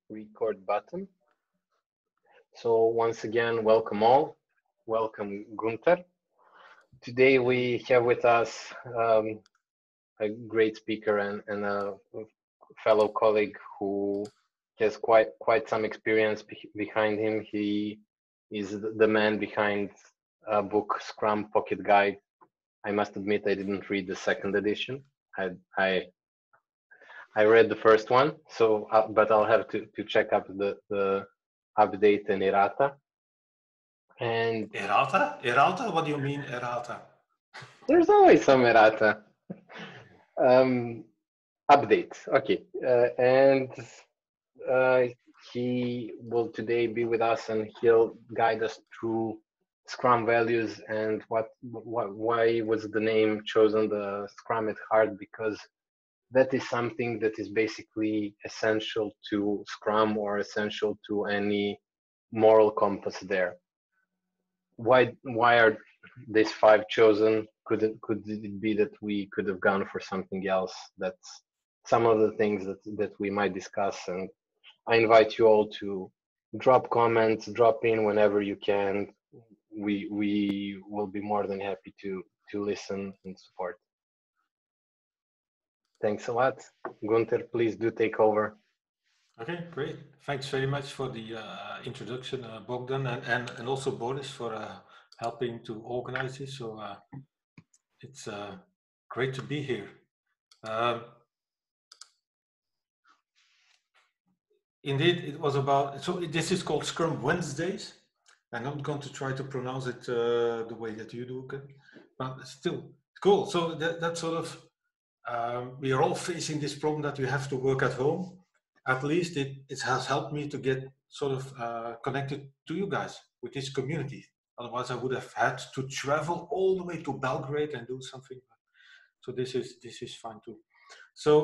record button. So once again, welcome all. Welcome, Gunther. Today we have with us a great speaker and a fellow colleague who has quite some experience behind him. He is the man behind a book, Scrum Pocket Guide. I must admit I didn't read the second edition. I read the first one, so but I'll have to check up the update and errata. And errata? What do you mean errata? There's always some errata. Updates, okay. And he will today be with us, and he'll guide us through Scrum values and why was the name chosen, the Scrum at Heart, because that is something that is basically essential to Scrum or essential to any moral compass there. Why are these 5 chosen? Could it be that we could have gone for something else? That's some of the things that we might discuss, and I invite you all to drop comments, drop in whenever you can. We will be more than happy to listen and support. Thanks a lot. Gunther, please do take over. Okay, great. Thanks very much for the introduction, Bogdan, and also Boris for helping to organize this. So it's great to be here. Indeed, it was about, so this is called Scrum Wednesdays. I'm not going to try to pronounce it the way that you do, okay? But still, cool. So that sort of, we are all facing this problem that we have to work at home. At least it has helped me to get sort of connected to you guys with this community. Otherwise, I would have had to travel all the way to Belgrade and do something. So this is fine too. So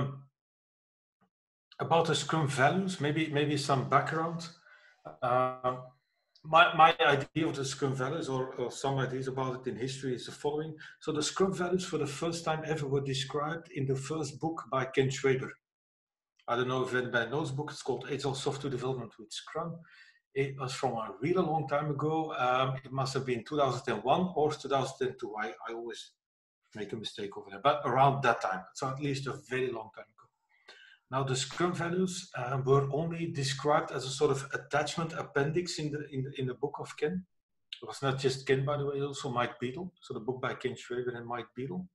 about the Scrum values, maybe some background. My idea of the Scrum values, or some ideas about it in history, is the following. So the Scrum values for the first time ever were described in the first book by Ken Schwaber. I don't know if anybody knows the book. It's called Agile Software Development with Scrum. It was from a really long time ago. It must have been 2001 or 2002. I always make a mistake over there, but around that time. So at least a very long time ago. Now the Scrum values were only described as a sort of attachment appendix in the book of Ken. It was not just Ken, by the way, also Mike Beadle. So the book by Ken Schwaber and Mike Beadle.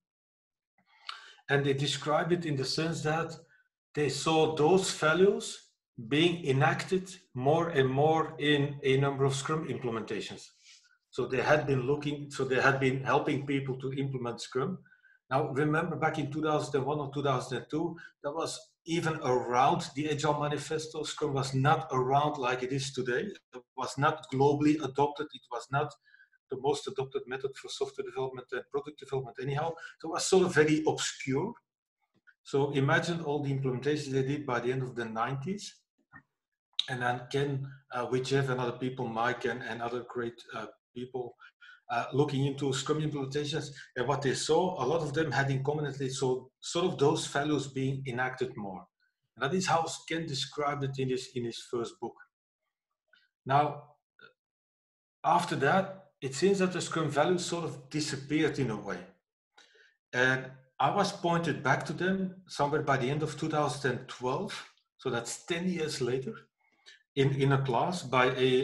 And they describe it in the sense that they saw those values being enacted more and more in a number of Scrum implementations. So they had been helping people to implement Scrum. Now, remember back in 2001 or 2002, that was even around the Agile Manifesto. Scrum was not around like it is today. It was not globally adopted. It was not the most adopted method for software development and product development anyhow. So it was sort of very obscure. So imagine all the implementations they did by the end of the 90s. And then Ken, with Jeff and other people, Mike and other great people, looking into Scrum implementations, and what they saw, a lot of them had in common at least, so sort of those values being enacted more. And that is how Ken described it in his first book. Now, after that, it seems that the Scrum values sort of disappeared in a way. And I was pointed back to them somewhere by the end of 2012, so that's 10 years later, in a class by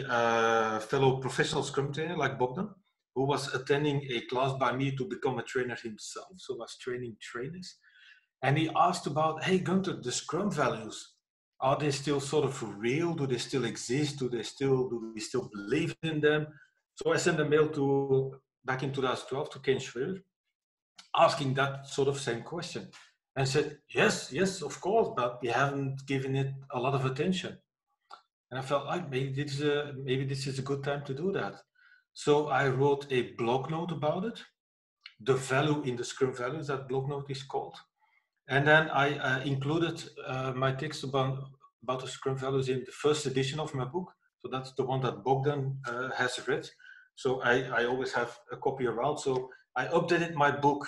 a fellow professional Scrum trainer like Bogdan, who was attending a class by me to become a trainer himself, so was training trainers. And he asked about, hey Gunther, the Scrum values, are they still sort of real? Do they still exist? Do we still believe in them? So I sent a mail back in 2012 to Ken Schwaber, asking that sort of same question, and said, yes, of course, but we haven't given it a lot of attention. And I felt like maybe this is a good time to do that. So I wrote a blog note about it, the value in the Scrum values, that blog note is called. And then I included my text about the Scrum values in the first edition of my book. So that's the one that Bogdan has read. So I always have a copy around. So I updated my book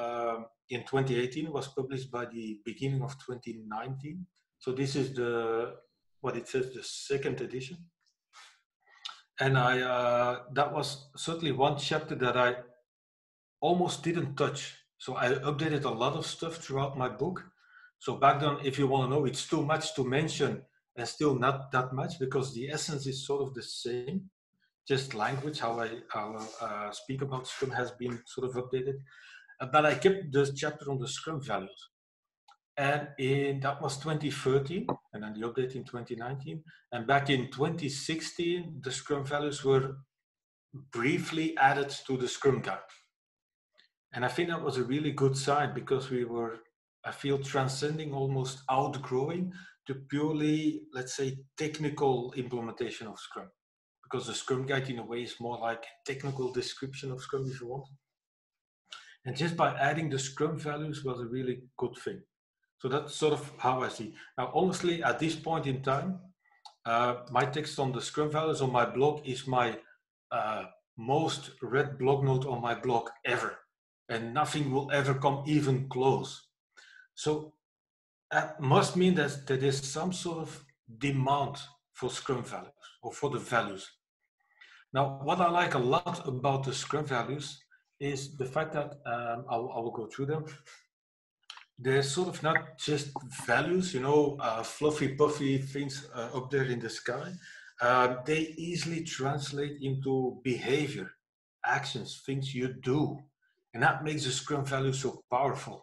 in 2018. It was published by the beginning of 2019. So this is the what it says, the second edition. And that was certainly one chapter that I almost didn't touch. So I updated a lot of stuff throughout my book. So back then, if you want to know, it's too much to mention and still not that much, because the essence is sort of the same. Just language, how I speak about Scrum has been sort of updated. But I kept this chapter on the Scrum values. And that was 2013, and then the update in 2019. And back in 2016, the Scrum values were briefly added to the Scrum Guide. And I think that was a really good sign, because we were, I feel, transcending, almost outgrowing to purely, let's say, technical implementation of Scrum. Because the Scrum Guide, in a way, is more like a technical description of Scrum, if you want. And just by adding the Scrum values was a really good thing. So that's sort of how I see. Now, honestly, at this point in time, my text on the Scrum values on my blog is my most read blog note on my blog ever. And nothing will ever come even close. So that must mean that there is some sort of demand for Scrum values, or for the values. Now, what I like a lot about the Scrum values is the fact that, I will go through them. They're sort of not just values, you know, fluffy, puffy things up there in the sky. They easily translate into behavior, actions, things you do. And that makes the Scrum value so powerful.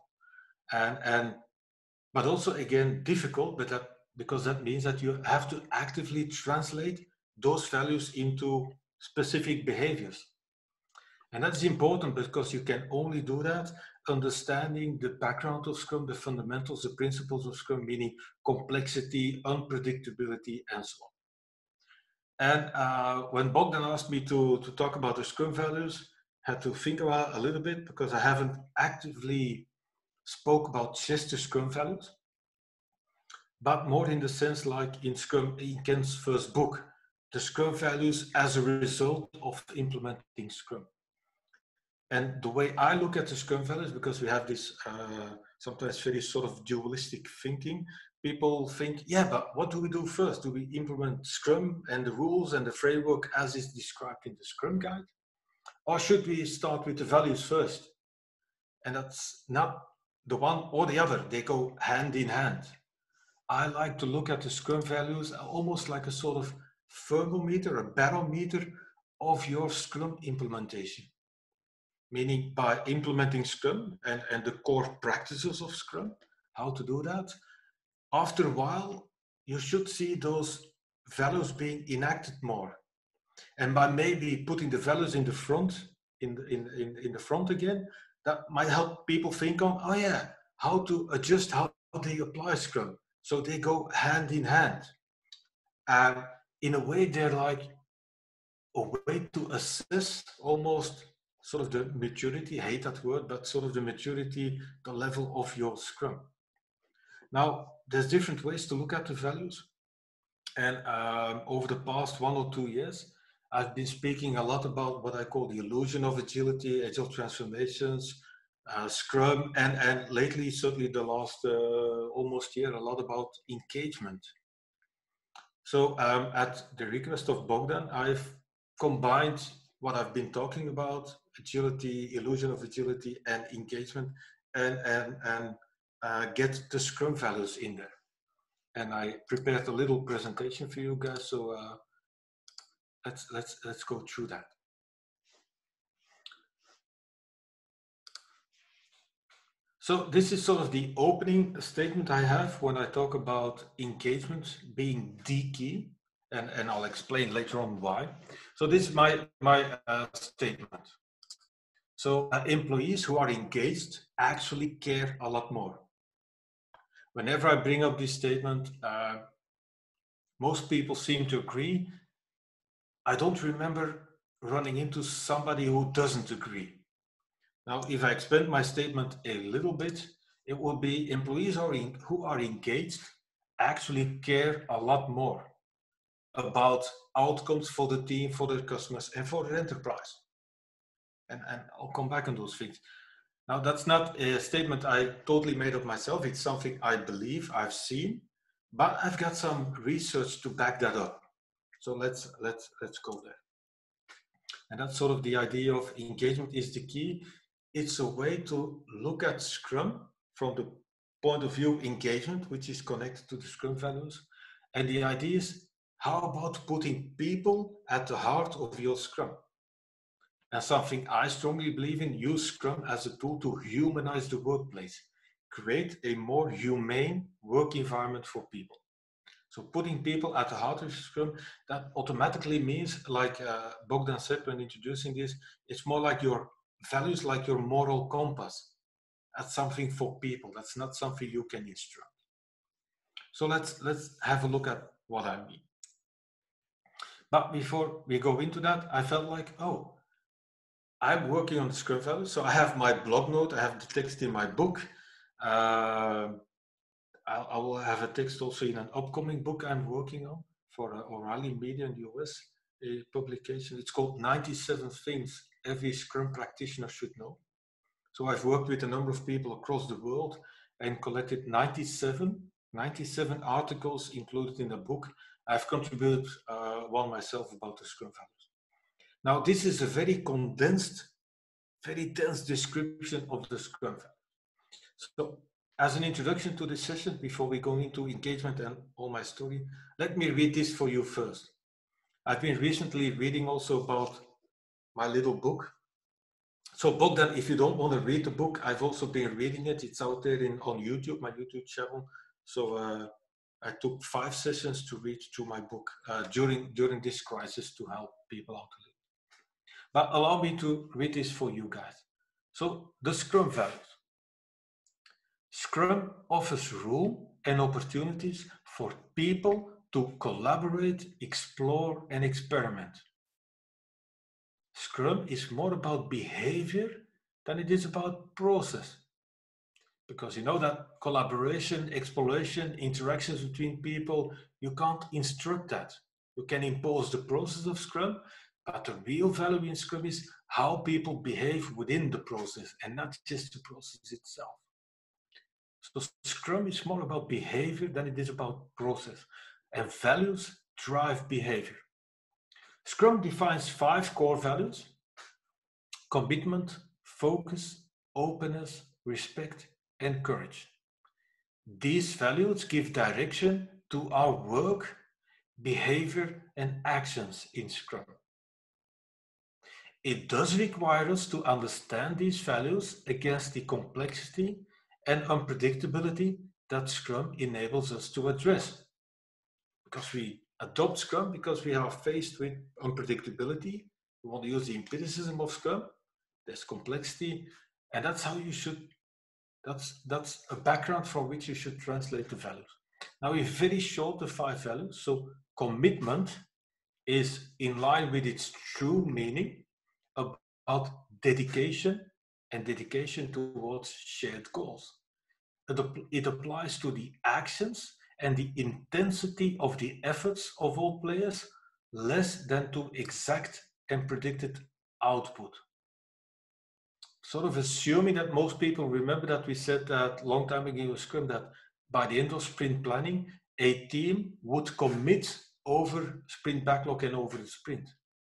But also, again, difficult, but because that means that you have to actively translate those values into specific behaviors. And that's important, because you can only do that understanding the background of Scrum, the fundamentals, the principles of Scrum, meaning complexity, unpredictability, and so on. And when Bogdan asked me to talk about the Scrum values, I had to think about a little bit, because I haven't actively spoke about just the Scrum values, but more in the sense like in Ken's first book, the Scrum values as a result of implementing Scrum. And the way I look at the Scrum values, because we have this sometimes very sort of dualistic thinking, people think, yeah, but what do we do first? Do we implement Scrum and the rules and the framework as is described in the Scrum Guide? Or should we start with the values first? And that's not the one or the other, they go hand in hand. I like to look at the Scrum values almost like a sort of thermometer, a barometer of your Scrum implementation. Meaning, by implementing Scrum and the core practices of Scrum, how to do that, after a while, you should see those values being enacted more. And by maybe putting the values in the front, in the front again, that might help people think on, oh yeah, how to adjust how they apply Scrum. So they go hand in hand. And in a way, they're like a way to assess almost sort of the maturity, I hate that word, but sort of the maturity, the level of your Scrum. Now, there's different ways to look at the values. And over the past 1 or 2 years, I've been speaking a lot about what I call the illusion of agility, agile transformations, Scrum, and lately, certainly the last almost year, a lot about engagement. So at the request of Bogdan, I've combined what I've been talking about, agility, illusion of agility, and engagement, and get the Scrum values in there. And I prepared a little presentation for you guys, so let's go through that. So this is sort of the opening statement I have when I talk about engagement being the key, and I'll explain later on why. So this is my statement. So employees who are engaged actually care a lot more. Whenever I bring up this statement, most people seem to agree. I don't remember running into somebody who doesn't agree. Now, if I expand my statement a little bit, it would be employees who are engaged actually care a lot more about outcomes for the team, for their customers, and for their enterprise. And I'll come back on those things. Now, that's not a statement I totally made up myself. It's something I believe, I've seen. But I've got some research to back that up. So let's go there. And that's sort of the idea of engagement is the key. It's a way to look at Scrum from the point of view engagement, which is connected to the Scrum values. And the idea is, how about putting people at the heart of your Scrum? And something I strongly believe in, use Scrum as a tool to humanize the workplace, create a more humane work environment for people. So putting people at the heart of Scrum, that automatically means, like Bogdan said when introducing this, it's more like your values, like your moral compass. That's something for people. That's not something you can instruct. So let's have a look at what I mean. But before we go into that, I felt like, oh, I'm working on the Scrum values. So I have my blog note, I have the text in my book. I will have a text also in an upcoming book I'm working on for O'Reilly Media in the US, a publication. It's called 97 Things Every Scrum Practitioner Should Know. So I've worked with a number of people across the world and collected 97 articles included in the book. I've contributed one myself about the Scrum values. Now, this is a very condensed, very dense description of the Scrum values. So, as an introduction to this session, before we go into engagement and all my story, let me read this for you first. I've been recently reading also about my little book. So Bogdan, if you don't want to read the book, I've also been reading it. It's out there on YouTube, my YouTube channel. So I took 5 sessions to read through my book during this crisis to help people out a little. But allow me to read this for you guys. So the Scrum values. Scrum offers room and opportunities for people to collaborate, explore, and experiment. Scrum is more about behavior than it is about process. Because you know that collaboration, exploration, interactions between people, you can't instruct that. You can impose the process of Scrum, but the real value in Scrum is how people behave within the process and not just the process itself. So Scrum is more about behavior than it is about process, and values drive behavior. Scrum defines 5 core values: commitment, focus, openness, respect, and courage. These values give direction to our work, behavior, and actions in Scrum. It does require us to understand these values against the complexity and unpredictability that Scrum enables us to address. Because we adopt Scrum because we are faced with unpredictability. We want to use the empiricism of Scrum. There's complexity, and that's how you should, that's a background from which you should translate the values. Now we're very short the 5 values. So commitment is in line with its true meaning about dedication and dedication towards shared goals. It applies to the actions and the intensity of the efforts of all players, less than to exact and predicted output. Sort of assuming that most people remember that we said that long time ago in Scrum that by the end of sprint planning, a team would commit over sprint backlog and over the sprint.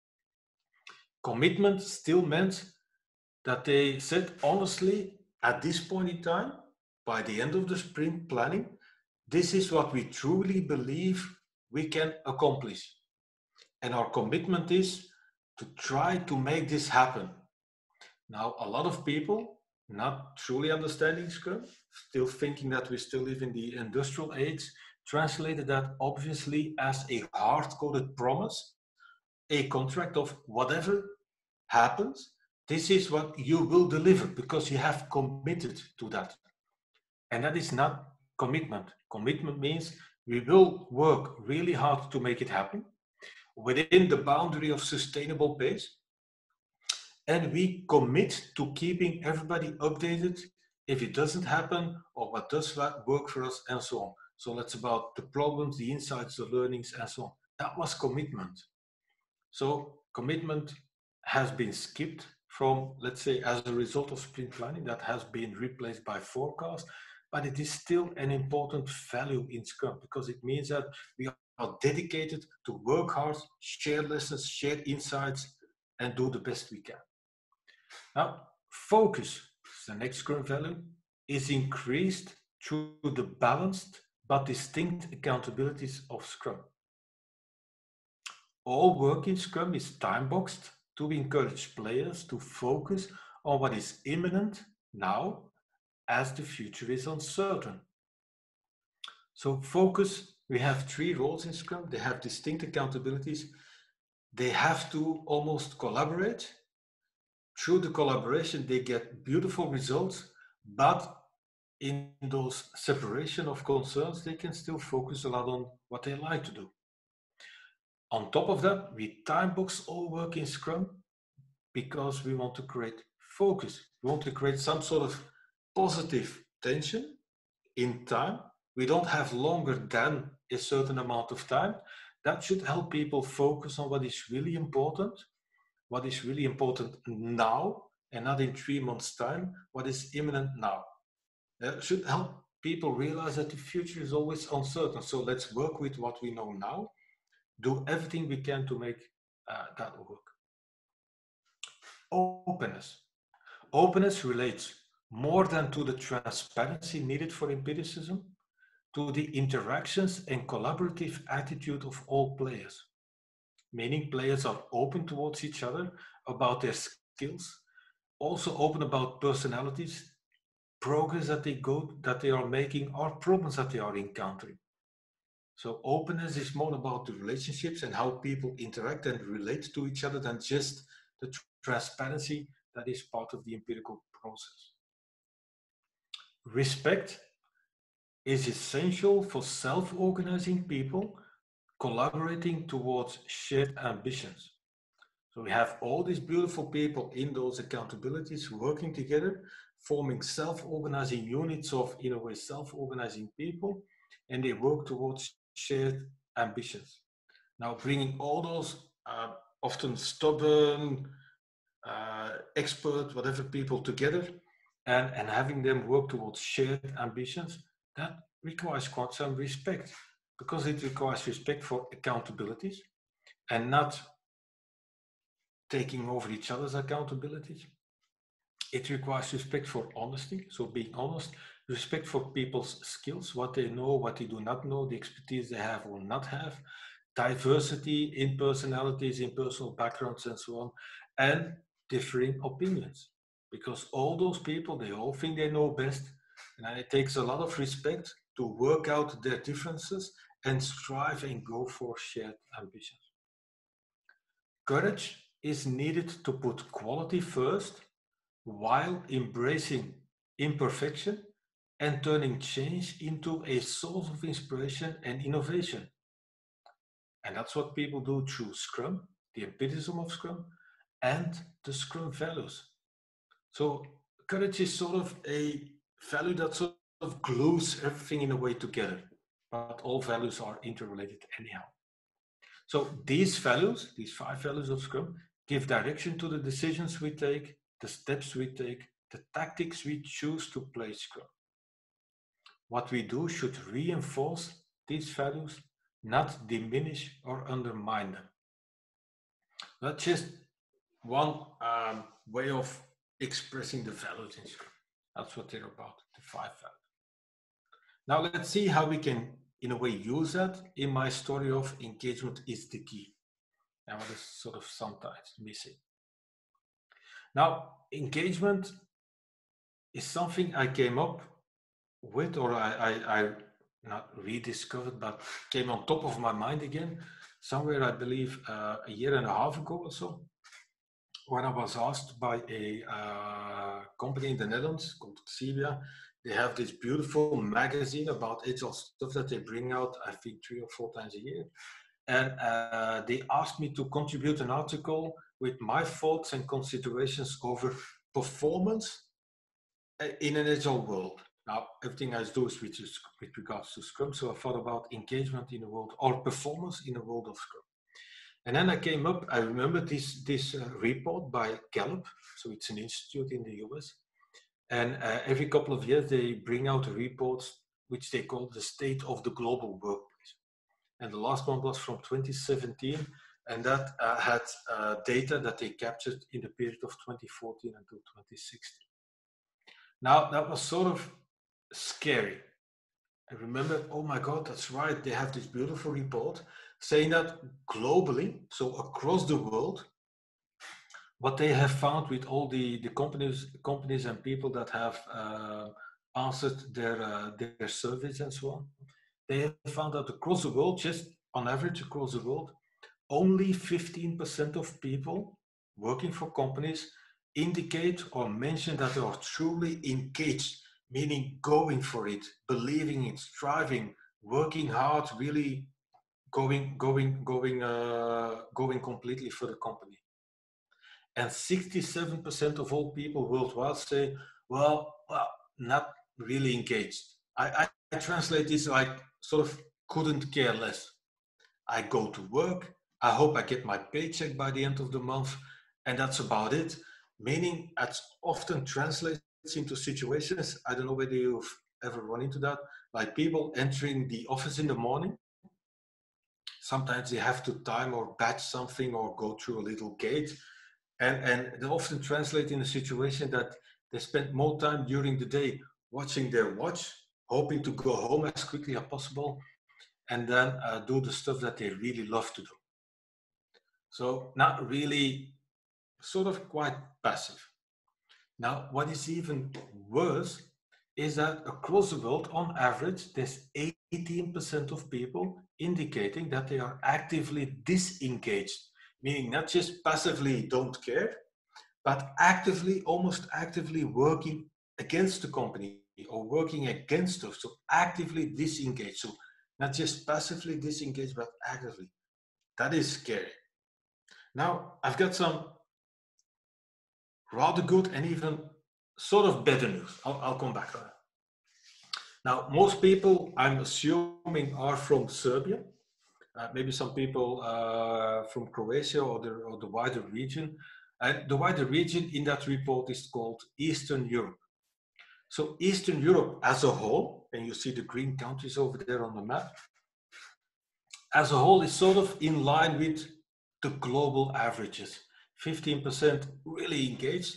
Commitment still meant that they said honestly, at this point in time, by the end of the sprint planning, this is what we truly believe we can accomplish. And our commitment is to try to make this happen. Now, a lot of people, not truly understanding Scrum, still thinking that we still live in the industrial age, translated that obviously as a hard-coded promise, a contract of whatever happens, this is what you will deliver because you have committed to that. And that is not commitment. Commitment means we will work really hard to make it happen within the boundary of sustainable pace. And we commit to keeping everybody updated if it doesn't happen or what does work for us and so on. So that's about the problems, the insights, the learnings and so on. That was commitment. So commitment has been skipped from, let's say, as a result of sprint planning, that has been replaced by forecast. but it is still an important value in Scrum because it means that we are dedicated to work hard, share lessons, share insights, and do the best we can. Now, focus, the next Scrum value, is increased through the balanced but distinct accountabilities of Scrum. All work in Scrum is time-boxed to encourage players to focus on what is imminent now, as the future is uncertain. So focus, we have 3 roles in Scrum. They have distinct accountabilities. They have to almost collaborate. Through the collaboration, they get beautiful results, but in those separation of concerns, they can still focus a lot on what they like to do. On top of that, we time box all work in Scrum because we want to create focus. We want to create some sort of positive tension in time. We don't have longer than a certain amount of time. That should help people focus on what is really important now, and not in 3 months' time, what is imminent now. It should help people realize that the future is always uncertain. So let's work with what we know now, do everything we can to make that work. Openness. Openness relates more than to the transparency needed for empiricism, to the interactions and collaborative attitude of all players. Meaning players are open towards each other about their skills, also open about personalities, progress that they are making, or problems that they are encountering. So openness is more about the relationships and how people interact and relate to each other than just the transparency that is part of the empirical process. Respect is essential for self-organizing people collaborating towards shared ambitions. So we have all these beautiful people in those accountabilities working together, forming self-organizing units of, in a way, self-organizing people, and they work towards shared ambitions. Now, bringing all those often stubborn, expert, whatever people together and having them work towards shared ambitions, that requires quite some respect, because it requires respect for accountabilities and not taking over each other's accountabilities. It requires respect for honesty, so being honest, respect for people's skills, what they know, what they do not know, the expertise they have or not have, diversity in personalities, in personal backgrounds and so on, and differing opinions. Because all those people, they all think they know best, and it takes a lot of respect to work out their differences and strive and go for shared ambitions. Courage is needed to put quality first while embracing imperfection and turning change into a source of inspiration and innovation. And that's what people do through Scrum, the empiricism of Scrum, and the Scrum values. So courage is sort of a value that sort of glues everything in a way together, but all values are interrelated anyhow. So these values, these 5 values of Scrum, give direction to the decisions we take, the steps we take, the tactics we choose to play Scrum. What we do should reinforce these values, not diminish or undermine them. That's just one way of expressing the values in Scrum. That's what they're about, the 5 values. Now let's see how we can, in a way, use that in my story of engagement is the key, and what is sort of sometimes missing. Now, engagement is something I came up with, or I not rediscovered, but came on top of my mind again, somewhere, I believe, a year and a half ago or so, when I was asked by a company in the Netherlands called Xebia. They have this beautiful magazine about agile stuff that they bring out, I think 3 or 4 times a year. And they asked me to contribute an article with my thoughts and considerations over performance in an agile world. Now, everything I do is with regards to Scrum, so I thought about engagement in the world, or performance in the world of Scrum. And then I remember this report by Gallup, so it's an institute in the US, And every couple of years, they bring out reports which they call the state of the global workplace. And the last one was from 2017, and that had data that they captured in the period of 2014 until 2016. Now, that was sort of scary. I remember, oh my God, that's right. They have this beautiful report saying that globally, so across the world, what they have found with all the companies and people that have answered their surveys and so on, they have found that across the world, just on average across the world, only 15% of people working for companies indicate or mention that they are truly engaged, meaning going for it, believing it, striving, working hard, really going completely for the company. And 67% of all people worldwide say, well, not really engaged. I translate this like sort of couldn't care less. I go to work, I hope I get my paycheck by the end of the month, and that's about it. Meaning, it often translates into situations, I don't know whether you've ever run into that, like people entering the office in the morning. Sometimes they have to time or batch something or go through a little gate. And they often translate in a situation that they spend more time during the day watching their watch, hoping to go home as quickly as possible, and then do the stuff that they really love to do. So not really, sort of quite passive. Now, what is even worse is that across the world, on average, there's 18% of people indicating that they are actively disengaged, meaning not just passively don't care, but actively, almost actively working against the company or working against us. So actively disengaged. So not just passively disengaged, but actively. That is scary. Now, I've got some rather good and even sort of better news. I'll come back on that. Now, most people, I'm assuming, are from Serbia. Maybe some people from Croatia or the wider region. And the wider region in that report is called Eastern Europe. So Eastern Europe as a whole, and you see the green countries over there on the map, as a whole is sort of in line with the global averages. 15% really engaged,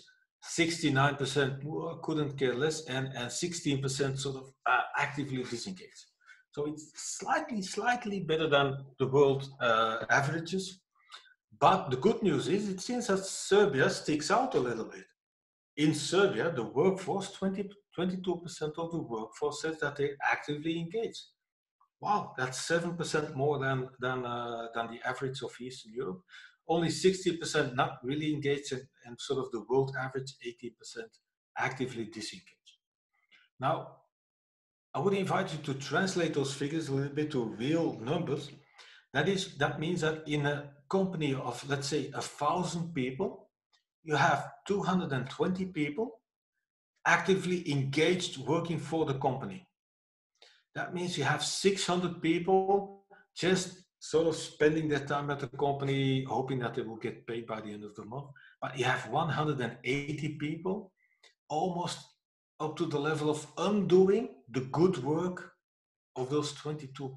69% couldn't care less, and 16% sort of actively disengaged. So it's slightly better than the world averages. But the good news is it seems that Serbia sticks out a little bit. In Serbia, the workforce, 22% of the workforce says that they're actively engaged. Wow, that's 7% more than the average of Eastern Europe. Only 60% not really engaged, and sort of the world average, 80% actively disengaged. Now, I would invite you to translate those figures a little bit to real numbers. That means that in a company of, let's say, 1,000 people, you have 220 people actively engaged working for the company. That means you have 600 people just sort of spending their time at the company, hoping that they will get paid by the end of the month. But you have 180 people almost up to the level of undoing the good work of those 22%.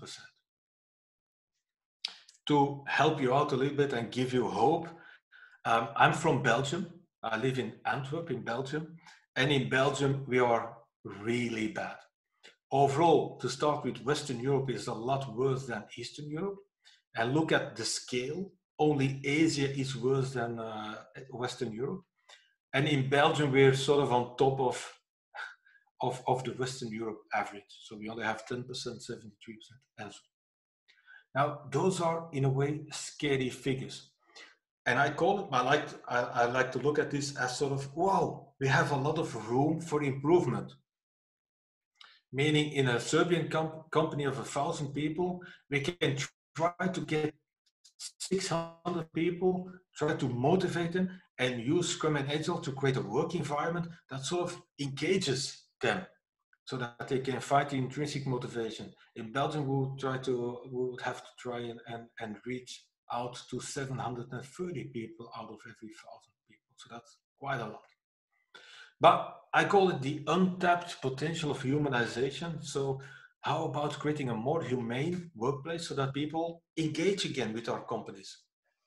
To help you out a little bit and give you hope, I'm from Belgium. I live in Antwerp in Belgium. And in Belgium, we are really bad. Overall, to start with, Western Europe is a lot worse than Eastern Europe. And look at the scale. Only Asia is worse than Western Europe. And in Belgium, we're sort of on top of the Western Europe average. So we only have 10%, 73%, and so on. Now, those are, in a way, scary figures. And I call it, I like to look at this as sort of, wow, we have a lot of room for improvement. Meaning in a Serbian company of 1,000 people, we can try to get 600 people, try to motivate them and use Scrum and Agile to create a work environment that sort of engages them so that they can find the intrinsic motivation. In Belgium, we would have to try and reach out to 730 people out of every 1,000 people. So that's quite a lot. But I call it the untapped potential of humanization. So how about creating a more humane workplace so that people engage again with our companies?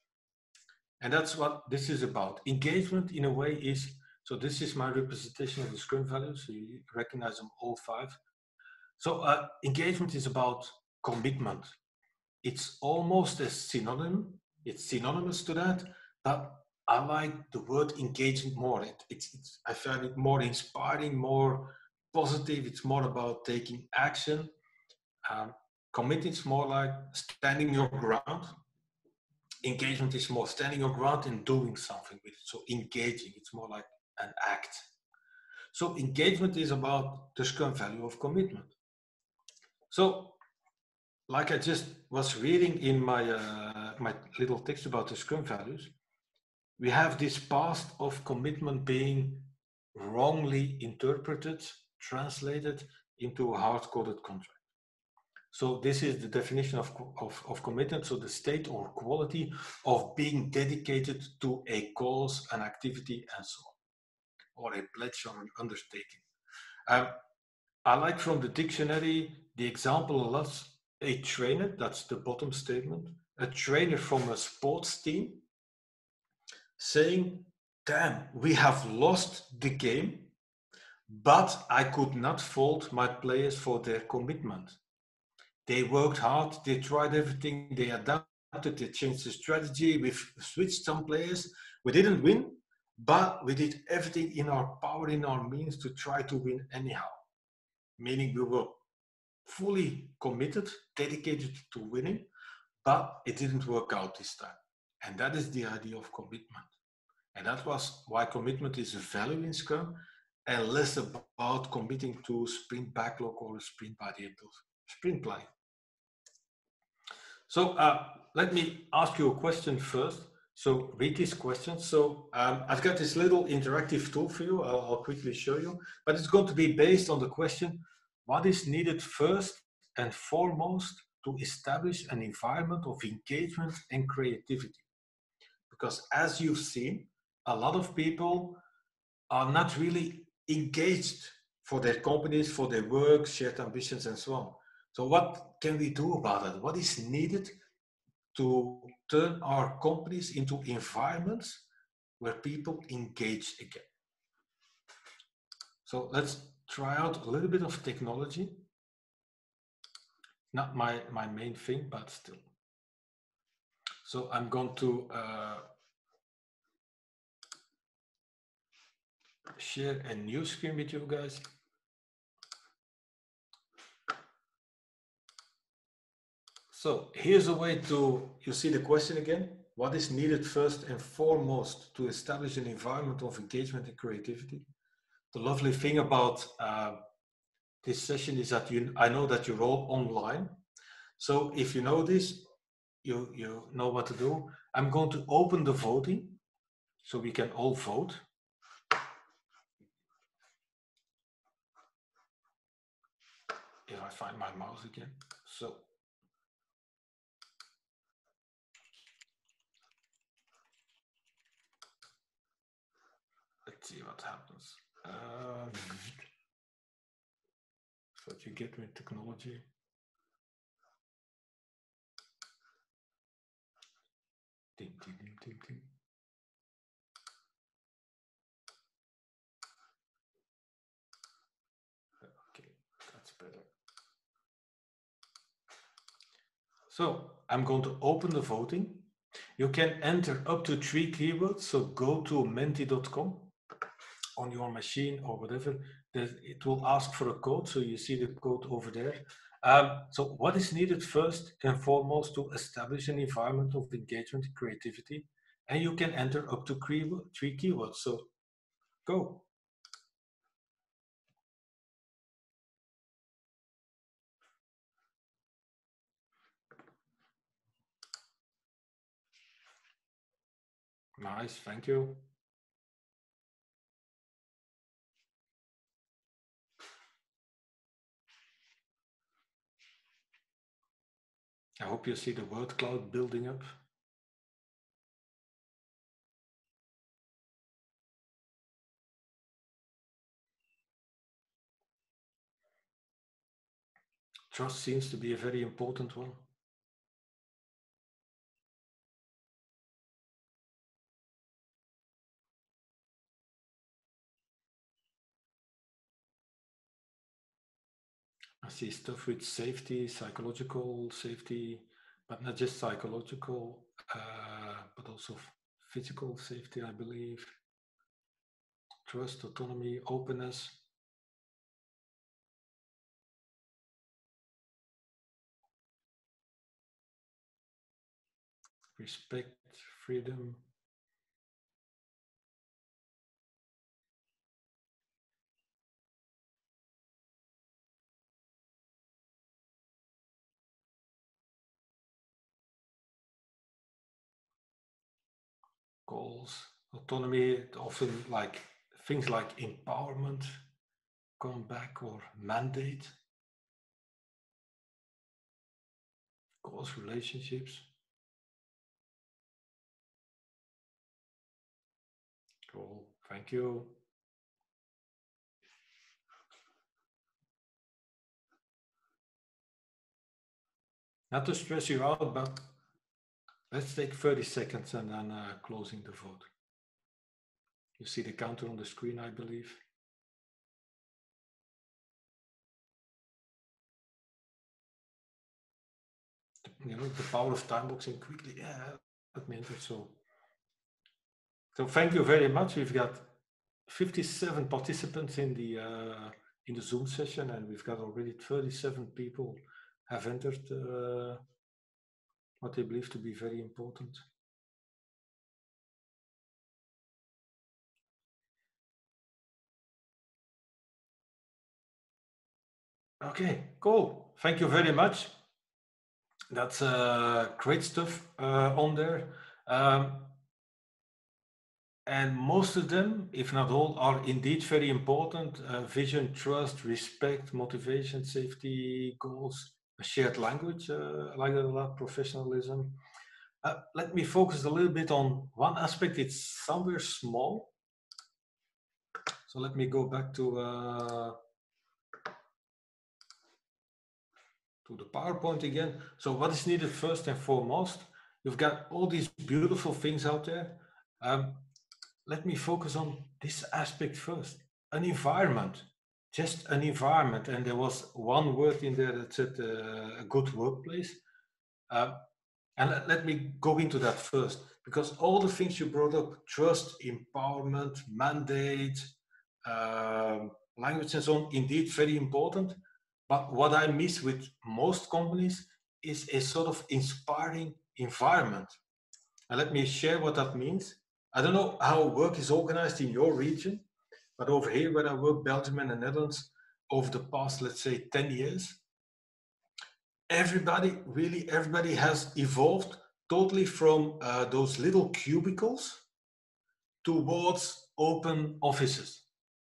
And that's what this is about. Engagement in a way is, so this is my representation of the Scrum values. So you recognize them all 5. So engagement is about commitment. It's almost a synonym. It's synonymous to that, but I like the word engagement more. I find it more inspiring, more positive. It's more about taking action. Committing is more like standing your ground. Engagement is more standing your ground and doing something with it. So engaging, it's more like an act. So engagement is about the Scrum value of commitment. So like I just was reading in my my little text about the Scrum values, we have this past of commitment being wrongly interpreted, translated into a hard-coded contract. So this is the definition of commitment. So the state or quality of being dedicated to a cause, an activity, and so on, or a pledge or an undertaking. I like from the dictionary the example a lot. A trainer, that's the bottom statement, a trainer from a sports team saying, damn, we have lost the game, but I could not fault my players for their commitment. They worked hard, they tried everything, they adapted, they changed the strategy, we've switched some players, we didn't win, but we did everything in our power, in our means to try to win anyhow. Meaning we were fully committed, dedicated to winning, but it didn't work out this time. And that is the idea of commitment. And that was why commitment is a value in Scrum and less about committing to sprint backlog or a sprint by the end of sprint planning. So let me ask you a question first. So read these questions. So I've got this little interactive tool for you. I'll quickly show you, but it's going to be based on the question, what is needed first and foremost to establish an environment of engagement and creativity? Because as you've seen, a lot of people are not really engaged for their companies, for their work, shared ambitions, and so on. So what can we do about it? What is needed to turn our companies into environments where people engage again? So let's try out a little bit of technology. Not my main thing, but still. So I'm going to share a new screen with you guys. So here's a way to, you see the question again, what is needed first and foremost to establish an environment of engagement and creativity? The lovely thing about this session is that I know that you're all online. So if you know this, you know what to do. I'm going to open the voting so we can all vote. If I find my mouse again. So let's see what happens. So what you get with technology. Ding, ding, ding, ding, ding. Okay, that's better. So I'm going to open the voting. You can enter up to 3 keywords. So go to menti.com on your machine or whatever. It will ask for a code. So you see the code over there. So what is needed first and foremost to establish an environment of engagement and creativity? And you can enter up to 3 keywords. So go. Nice, thank you. I hope you see the word cloud building up. Trust seems to be a very important one. I see stuff with safety, psychological safety, but not just psychological, but also physical safety, I believe. Trust, autonomy, openness. Respect, freedom. Goals, autonomy, often like things like empowerment come back, or mandate. Goals, relationships. Cool, thank you. Not to stress you out, but let's take 30 seconds and then closing the vote. You see the counter on the screen, I believe. You know, the power of time boxing quickly. Yeah, that meant it so. So thank you very much. We've got 57 participants in the Zoom session, and we've got already 37 people have entered what they believe to be very important. Okay, cool. Thank you very much. That's great stuff on there. And most of them, if not all, are indeed very important. Vision, trust, respect, motivation, safety, goals, a shared language, I like that a lot, professionalism. Let me focus a little bit on one aspect. It's somewhere small. So let me go back to the PowerPoint again. So what is needed first and foremost? You've got all these beautiful things out there. Let me focus on this aspect first. An environment, just an environment. And there was one word in there that said a good workplace. And let me go into that first, because all the things you brought up, trust, empowerment, mandate, language and so on, indeed very important. But what I miss with most companies is a sort of inspiring environment. And let me share what that means. I don't know how work is organized in your region, but over here where I work, Belgium and the Netherlands, over the past, let's say, 10 years, everybody has evolved totally from those little cubicles towards open offices.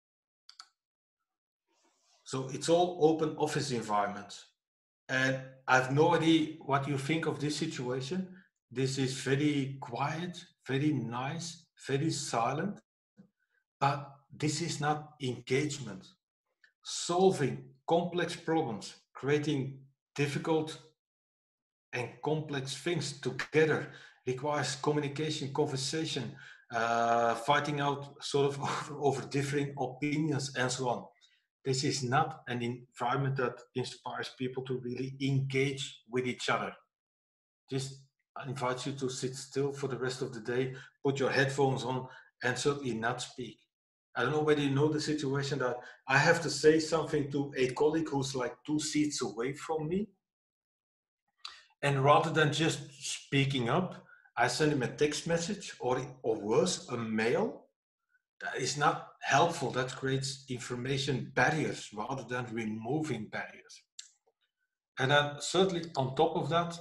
So it's all open office environments. And I have no idea what you think of this situation. This is very quiet, very nice, very silent, but this is not engagement. Solving complex problems, creating difficult and complex things together requires communication, conversation, fighting out sort of over differing opinions and so on. This is not an environment that inspires people to really engage with each other. Just invites you to sit still for the rest of the day, put your headphones on, and certainly not speak. I don't know whether you know the situation that I have to say something to a colleague who's like 2 seats away from me. And rather than just speaking up, I send him a text message or worse, a mail. That is not helpful. That creates information barriers rather than removing barriers. And then certainly on top of that,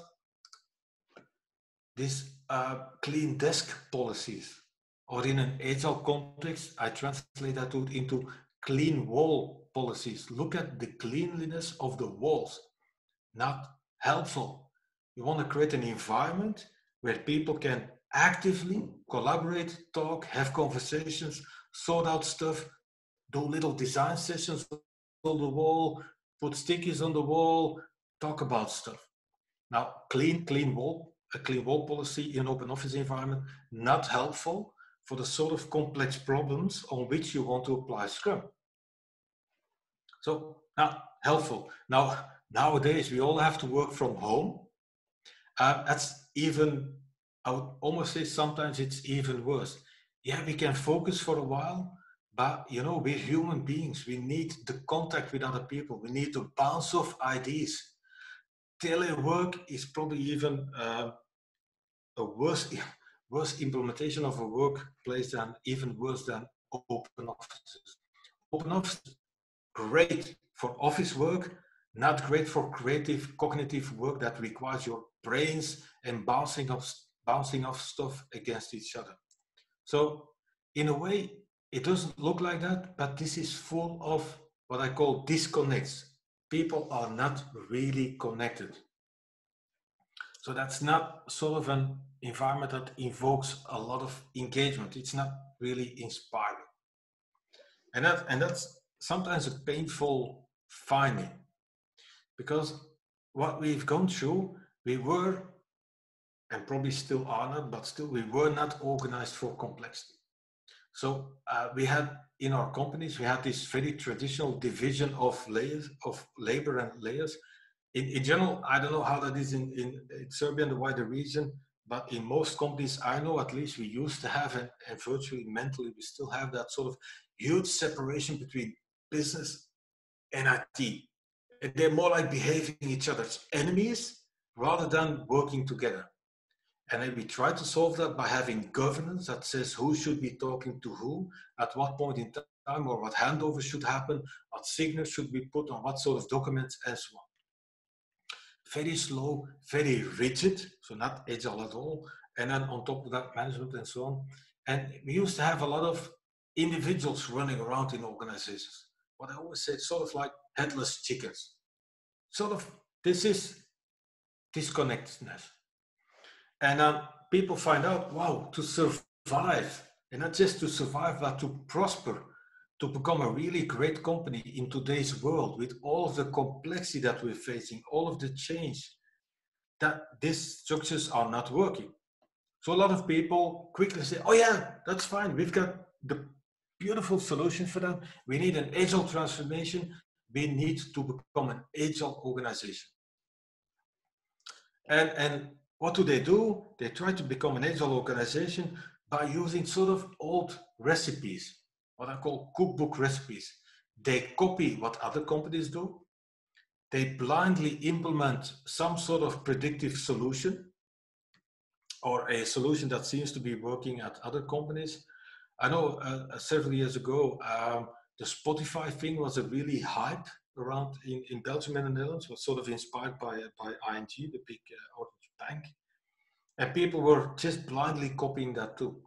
this clean desk policies, or in an agile context, I translate that into clean wall policies. Look at the cleanliness of the walls. Not helpful. You want to create an environment where people can actively collaborate, talk, have conversations, sort out stuff, do little design sessions on the wall, put stickers on the wall, talk about stuff. Now, a clean wall policy in an open office environment, not helpful for the sort of complex problems on which you want to apply Scrum. So, not helpful. Now, nowadays, we all have to work from home. That's even, I would almost say sometimes it's even worse. Yeah, we can focus for a while, but we're human beings. We need the contact with other people. We need to bounce off ideas. Telework is probably even a worse implementation of a workplace than even worse than open offices. Open offices, great for office work, not great for creative cognitive work that requires your brains and bouncing off stuff against each other. So in a way, it doesn't look like that, but this is full of what I call disconnects. People are not really connected. So that's not sort of an environment that invokes a lot of engagement. It's not really inspiring. And that's sometimes a painful finding, because what we've gone through, we were, and probably still are not, but still we were not organized for complexity. So we had in our companies, we had this very traditional division of layers, of labor and layers. In general, I don't know how that is in Serbia and the wider region, but in most companies I know, at least we used to have, and virtually mentally we still have that sort of huge separation between business and IT. And they're more like behaving each other's enemies rather than working together. And then we try to solve that by having governance that says who should be talking to who, at what point in time, or what handover should happen, what signatures should be put on what sort of documents, and so on. Very slow, very rigid, so not agile at all. And then on top of that, management and so on. And we used to have a lot of individuals running around in organizations. What I always say, sort of like headless chickens. Sort of, this is disconnectedness. And people find out, wow, to survive, and not just to survive, but to prosper, to become a really great company in today's world with all of the complexity that we're facing, all of the change, that these structures are not working. So a lot of people quickly say, oh yeah, that's fine. We've got the beautiful solution for that. We need an agile transformation. We need to become an agile organization. And what do? They try to become an agile organization by using sort of old recipes, what I call cookbook recipes. They copy what other companies do. They blindly implement some sort of predictive solution or a solution that seems to be working at other companies. I know several years ago, the Spotify thing was a really hype around in Belgium and the Netherlands, was sort of inspired by ING, the big Orange bank. And people were just blindly copying that too.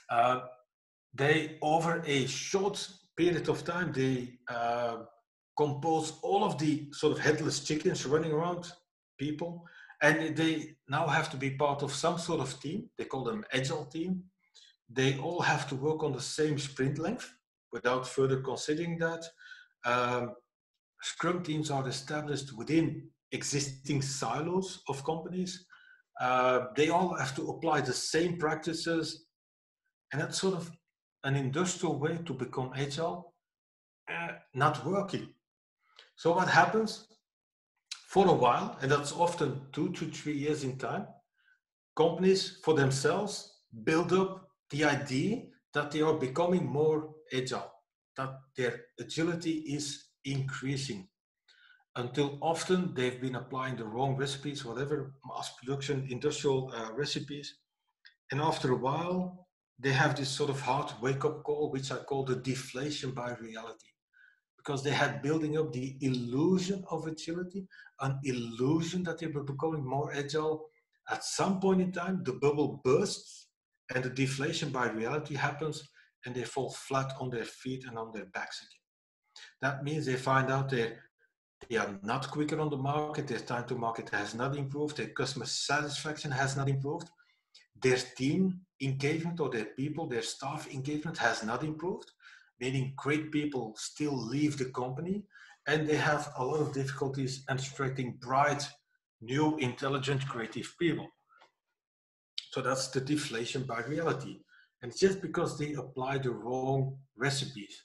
They, over a short period of time, they compose all of the sort of headless chickens running around people, and they now have to be part of some sort of team. They call them agile team. They all have to work on the same sprint length without further considering that. Scrum teams are established within existing silos of companies. They all have to apply the same practices, and that's sort of an industrial way to become agile, not working. So what happens? For a while, and that's often 2 to 3 years in time, companies for themselves build up the idea that they are becoming more agile, that their agility is increasing, until often they've been applying the wrong recipes, whatever, mass production, industrial recipes. And after a while, they have this sort of hard wake-up call, which I call the deflation by reality. Because they had building up the illusion of agility, an illusion that they were becoming more agile. At some point in time, the bubble bursts and the deflation by reality happens, and they fall flat on their feet and on their backs again. That means they find out they are not quicker on the market, their time to market has not improved, their customer satisfaction has not improved, their team engagement or their people, their staff engagement has not improved, meaning great people still leave the company, and they have a lot of difficulties attracting bright, new, intelligent, creative people. So that's the deflation by reality. And it's just because they apply the wrong recipes.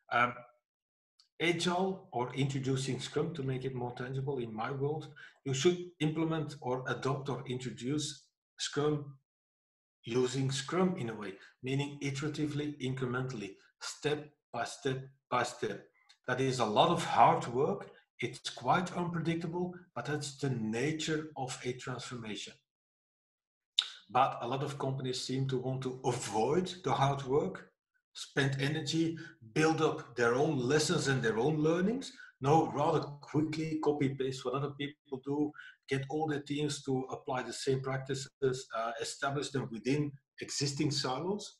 Agile, or introducing Scrum, to make it more tangible in my world, you should implement or adopt or introduce Scrum using Scrum in a way, meaning iteratively, incrementally, step by step by step. That is a lot of hard work. It's quite unpredictable, but that's the nature of a transformation. But a lot of companies seem to want to avoid the hard work, spend energy, build up their own lessons and their own learnings. No, rather quickly copy paste what other people do, get all their teams to apply the same practices, establish them within existing silos.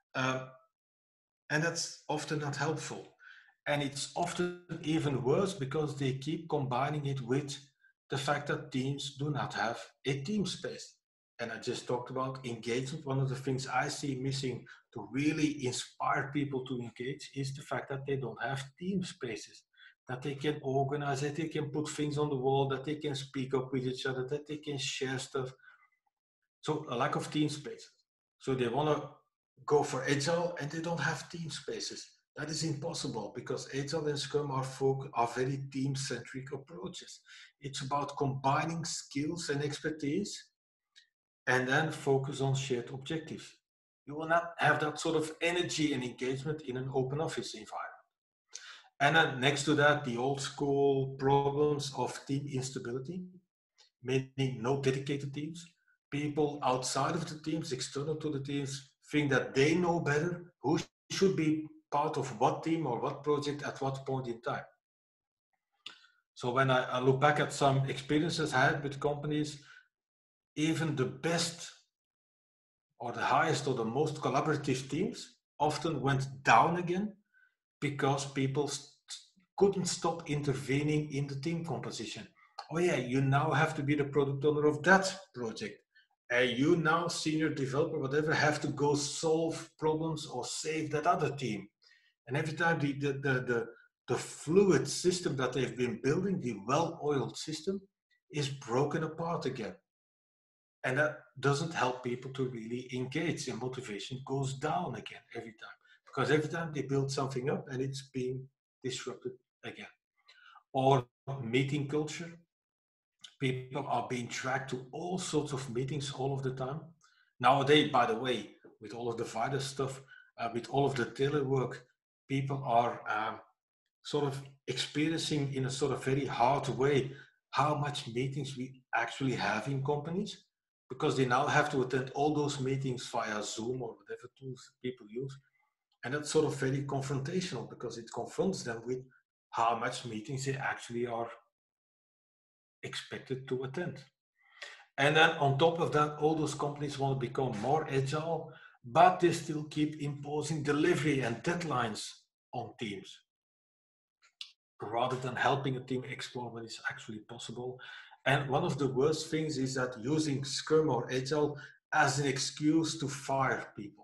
And that's often not helpful. And it's often even worse because they keep combining it with the fact that teams do not have a team space. And I just talked about engagement. One of the things I see missing to really inspire people to engage is the fact that they don't have team spaces, that they can organize, that they can put things on the wall, that they can speak up with each other, that they can share stuff. So a lack of team spaces. So they want to go for Agile and they don't have team spaces. That is impossible because Agile and Scrum are very team-centric approaches. It's about combining skills and expertise and then focus on shared objectives. You will not have that sort of energy and engagement in an open office environment. And then next to that, the old school problems of team instability, meaning no dedicated teams. People outside of the teams, external to the teams, think that they know better who should be part of what team or what project at what point in time. So when I look back at some experiences I had with companies, even the best or the highest or the most collaborative teams often went down again because people couldn't stop intervening in the team composition. Oh yeah, you now have to be the product owner of that project. You now, senior developer, whatever, have to go solve problems or save that other team. And every time the fluid system that they've been building, the well-oiled system, is broken apart again. And that doesn't help people to really engage, and motivation goes down again every time. Because every time they build something up and it's being disrupted again. Or meeting culture. People are being tracked to all sorts of meetings all of the time. Nowadays, by the way, with all of the virus stuff, with all of the telework, people are sort of experiencing in a sort of very hard way how much meetings we actually have in companies, because they now have to attend all those meetings via Zoom or whatever tools people use. And that's sort of very confrontational because it confronts them with how much meetings they actually are expected to attend. And then on top of that, all those companies want to become more agile, but they still keep imposing delivery and deadlines on teams, rather than helping a team explore what is actually possible. And one of the worst things is that using Scrum or Agile as an excuse to fire people.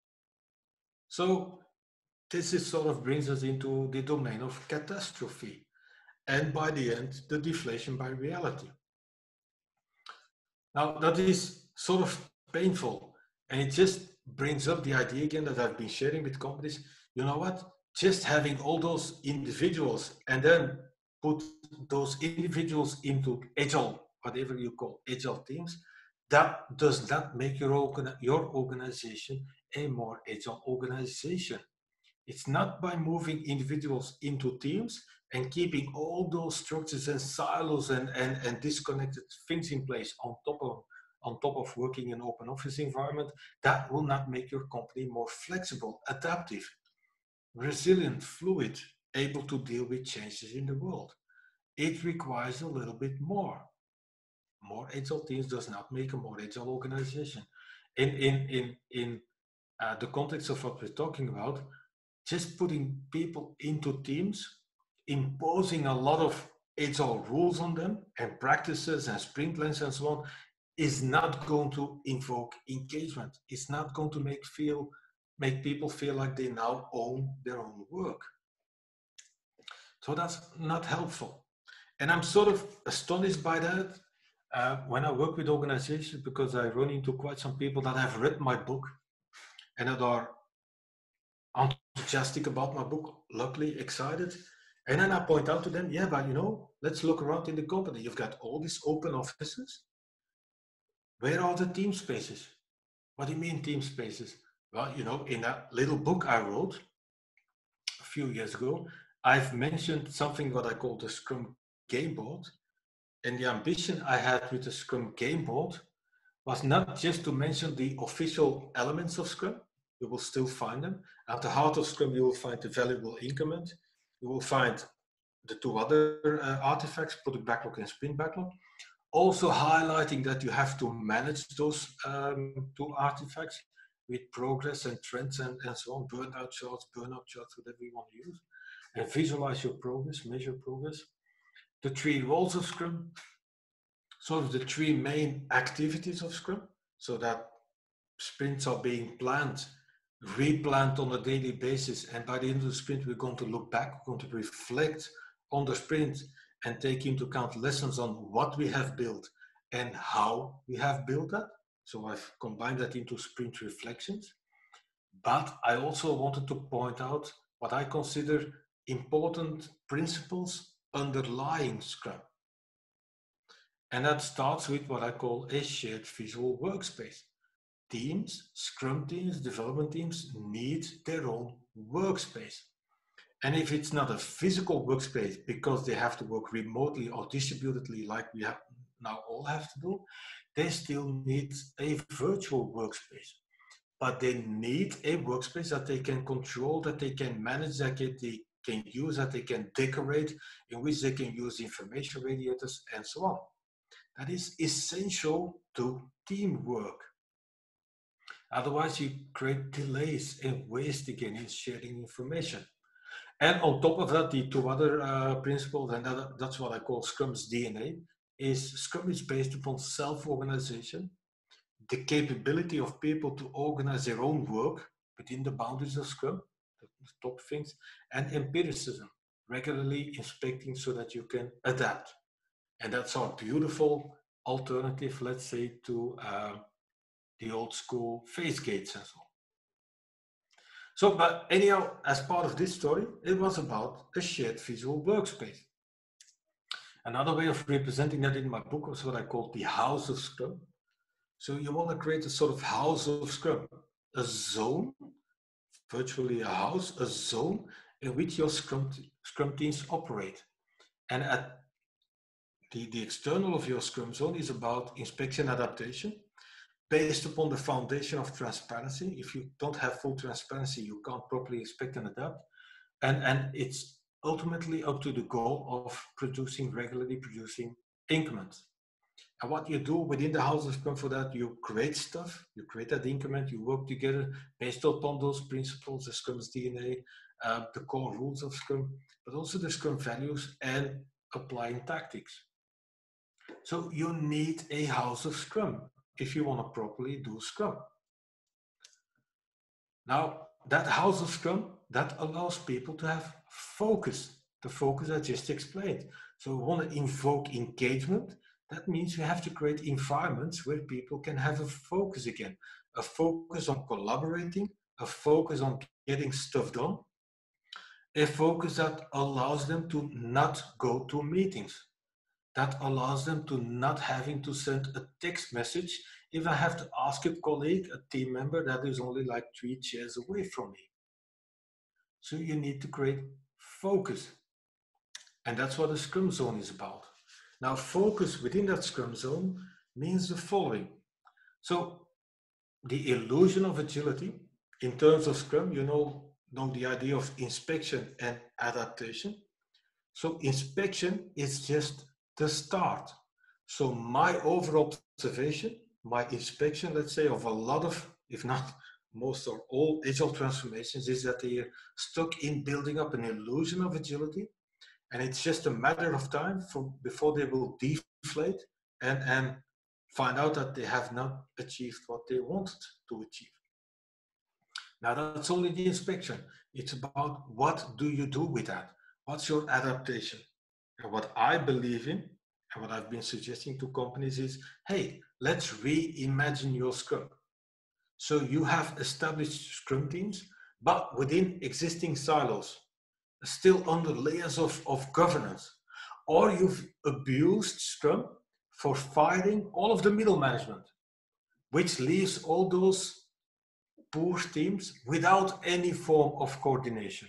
So this is sort of brings us into the domain of catastrophe. And by the end, the deflation by reality. Now, that is sort of painful. And it just brings up the idea again that I've been sharing with companies. You know what? Just having all those individuals and then put those individuals into agile, whatever you call agile teams, that does not make your organization a more agile organization. It's not by moving individuals into teams and keeping all those structures and silos and disconnected things in place on top of working in an open office environment. That will not make your company more flexible, adaptive, resilient, fluid, able to deal with changes in the world. It requires a little bit more. More agile teams does not make a more agile organization. In the context of what we're talking about, just putting people into teams, imposing a lot of agile rules on them and practices and sprint lengths and so on, is not going to invoke engagement. It's not going to make people feel like they now own their own work. So that's not helpful. And I'm sort of astonished by that when I work with organizations, because I run into quite some people that have read my book and that are enthusiastic about my book, luckily excited. And then I point out to them, yeah, but let's look around in the company. You've got all these open offices. Where are the team spaces? What do you mean team spaces? Well, in that little book I wrote a few years ago, I've mentioned something what I call the Scrum Game Board. And the ambition I had with the Scrum Game Board was not just to mention the official elements of Scrum. You will still find them. At the heart of Scrum, you will find the valuable increment. You will find the two other artifacts, product backlog and sprint backlog. Also highlighting that you have to manage those two artifacts with progress and trends and so on, burnout charts, whatever you want to use, and visualize your progress, measure progress. The 3 roles of Scrum, sort of the 3 main activities of Scrum, so that sprints are being planned, replanned on a daily basis, and by the end of the sprint, we're going to look back, we're going to reflect on the sprint and take into account lessons on what we have built and how we have built that. So I've combined that into sprint reflections. But I also wanted to point out what I consider important principles underlying Scrum. And that starts with what I call a shared visual workspace. Teams, Scrum teams, development teams need their own workspace. And if it's not a physical workspace because they have to work remotely or distributedly like we have now all have to do, they still need a virtual workspace. But they need a workspace that they can control, that they can manage, that they can use, that they can decorate, in which they can use information radiators and so on. That is essential to teamwork. Otherwise, you create delays and waste again in sharing information. And on top of that, the 2 other principles, and that's what I call Scrum's DNA, is Scrum is based upon self-organization, the capability of people to organize their own work within the boundaries of Scrum, the top things, and empiricism, regularly inspecting so that you can adapt. And that's our beautiful alternative, let's say, to the old school phase gates and so on. So, but anyhow, as part of this story, it was about a shared visual workspace. Another way of representing that in my book was what I called the house of Scrum. So you want to create a sort of house of Scrum, a zone, virtually a house, a zone in which your Scrum teams operate. And at the external of your Scrum zone is about inspection adaptation, based upon the foundation of transparency. If you don't have full transparency, you can't properly inspect and adapt. And it's ultimately up to the goal of regularly producing increments. And what you do within the house of Scrum for that, you create stuff, you create that increment, you work together based upon those principles, the Scrum's DNA, the core rules of Scrum, but also the Scrum values and applying tactics. So you need a house of Scrum if you want to properly do Scrum. Now, that house of Scrum, that allows people to have focus, the focus I just explained. So we want to invoke engagement. That means we have to create environments where people can have a focus again, a focus on collaborating, a focus on getting stuff done, a focus that allows them to not go to meetings, that allows them to not having to send a text message if I have to ask a colleague, a team member that is only like 3 chairs away from me. So you need to create focus. And that's what a Scrum zone is about. Now, focus within that Scrum zone means the following. So the illusion of agility in terms of Scrum, you know the idea of inspection and adaptation. So inspection is just the start. So my overall observation, my inspection, let's say, of a lot of, if not most or all agile transformations is that they are stuck in building up an illusion of agility. And it's just a matter of time before they will deflate and find out that they have not achieved what they wanted to achieve. Now that's only the inspection. It's about what do you do with that? What's your adaptation? And what I believe in, and what I've been suggesting to companies is, hey, let's reimagine your Scrum. So you have established Scrum teams, but within existing silos, still under layers of governance. Or you've abused Scrum for firing all of the middle management, which leaves all those poor teams without any form of coordination.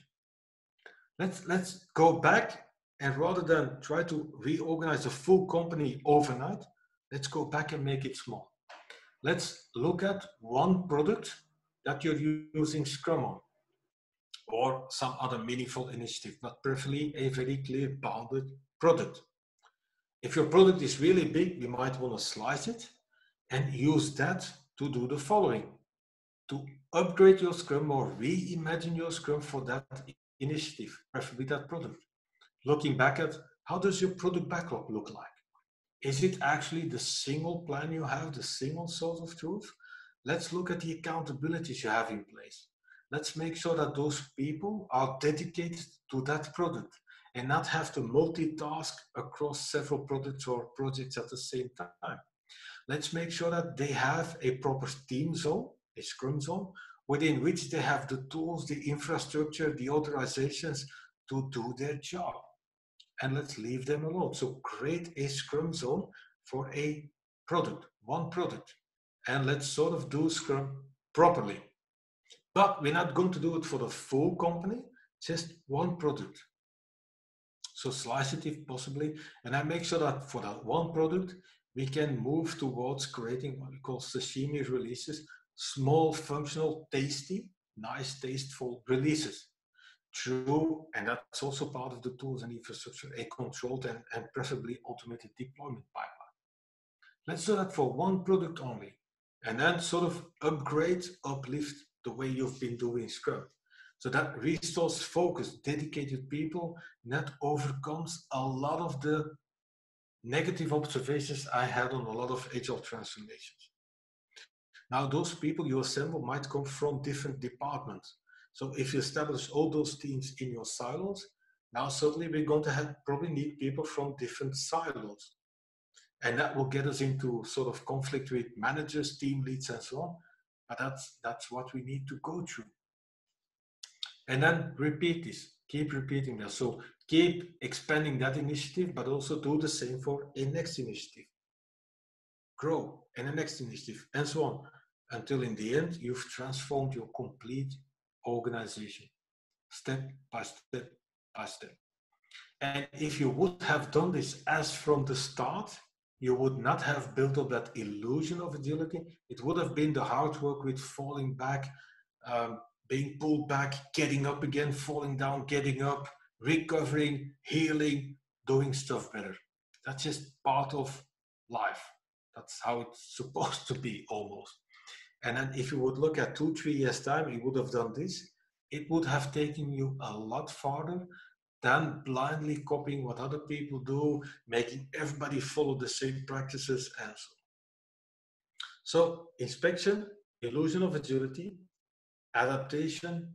Let's go back, and rather than try to reorganize the full company overnight, let's go back and make it small. Let's look at one product that you're using Scrum on, or some other meaningful initiative, but preferably a very clear bounded product. If your product is really big, you might want to slice it and use that to do the following: to upgrade your Scrum or reimagine your Scrum for that initiative, preferably that product. Looking back at, how does your product backlog look like? Is it actually the single plan you have, the single source of truth? Let's look at the accountabilities you have in place. Let's make sure that those people are dedicated to that product and not have to multitask across several products or projects at the same time. Let's make sure that they have a proper team zone, a Scrum zone, within which they have the tools, the infrastructure, the authorizations to do their job. And let's leave them alone. So create a Scrum zone for a product, one product, and let's sort of do Scrum properly. But we're not going to do it for the full company, just one product. So slice it if possibly, and I make sure that for that one product, we can move towards creating what we call sashimi releases, small, functional, tasty, nice, tasteful releases. True, and that's also part of the tools and infrastructure, a controlled and preferably automated deployment pipeline. Let's do that for one product only, and then sort of upgrade, uplift the way you've been doing Scrum. So that restores focus, dedicated people, and that overcomes a lot of the negative observations I had on a lot of agile transformations. Now, those people you assemble might come from different departments. So if you establish all those teams in your silos, now suddenly we're going to probably need people from different silos. And that will get us into sort of conflict with managers, team leads, and so on. But that's what we need to go through. And then repeat this, keep repeating that. So keep expanding that initiative, but also do the same for a next initiative. Grow in the next initiative, and so on, until in the end, you've transformed your complete organization, step by step by step. And if you would have done this as from the start, you would not have built up that illusion of agility. It would have been the hard work with falling back, being pulled back, getting up again, falling down, getting up, recovering, healing, doing stuff better. That's just part of life. That's how it's supposed to be, almost. And then if you would look at 2-3 years time, you would have done this. It would have taken you a lot farther than blindly copying what other people do, making everybody follow the same practices and so on. So inspection, illusion of agility, adaptation,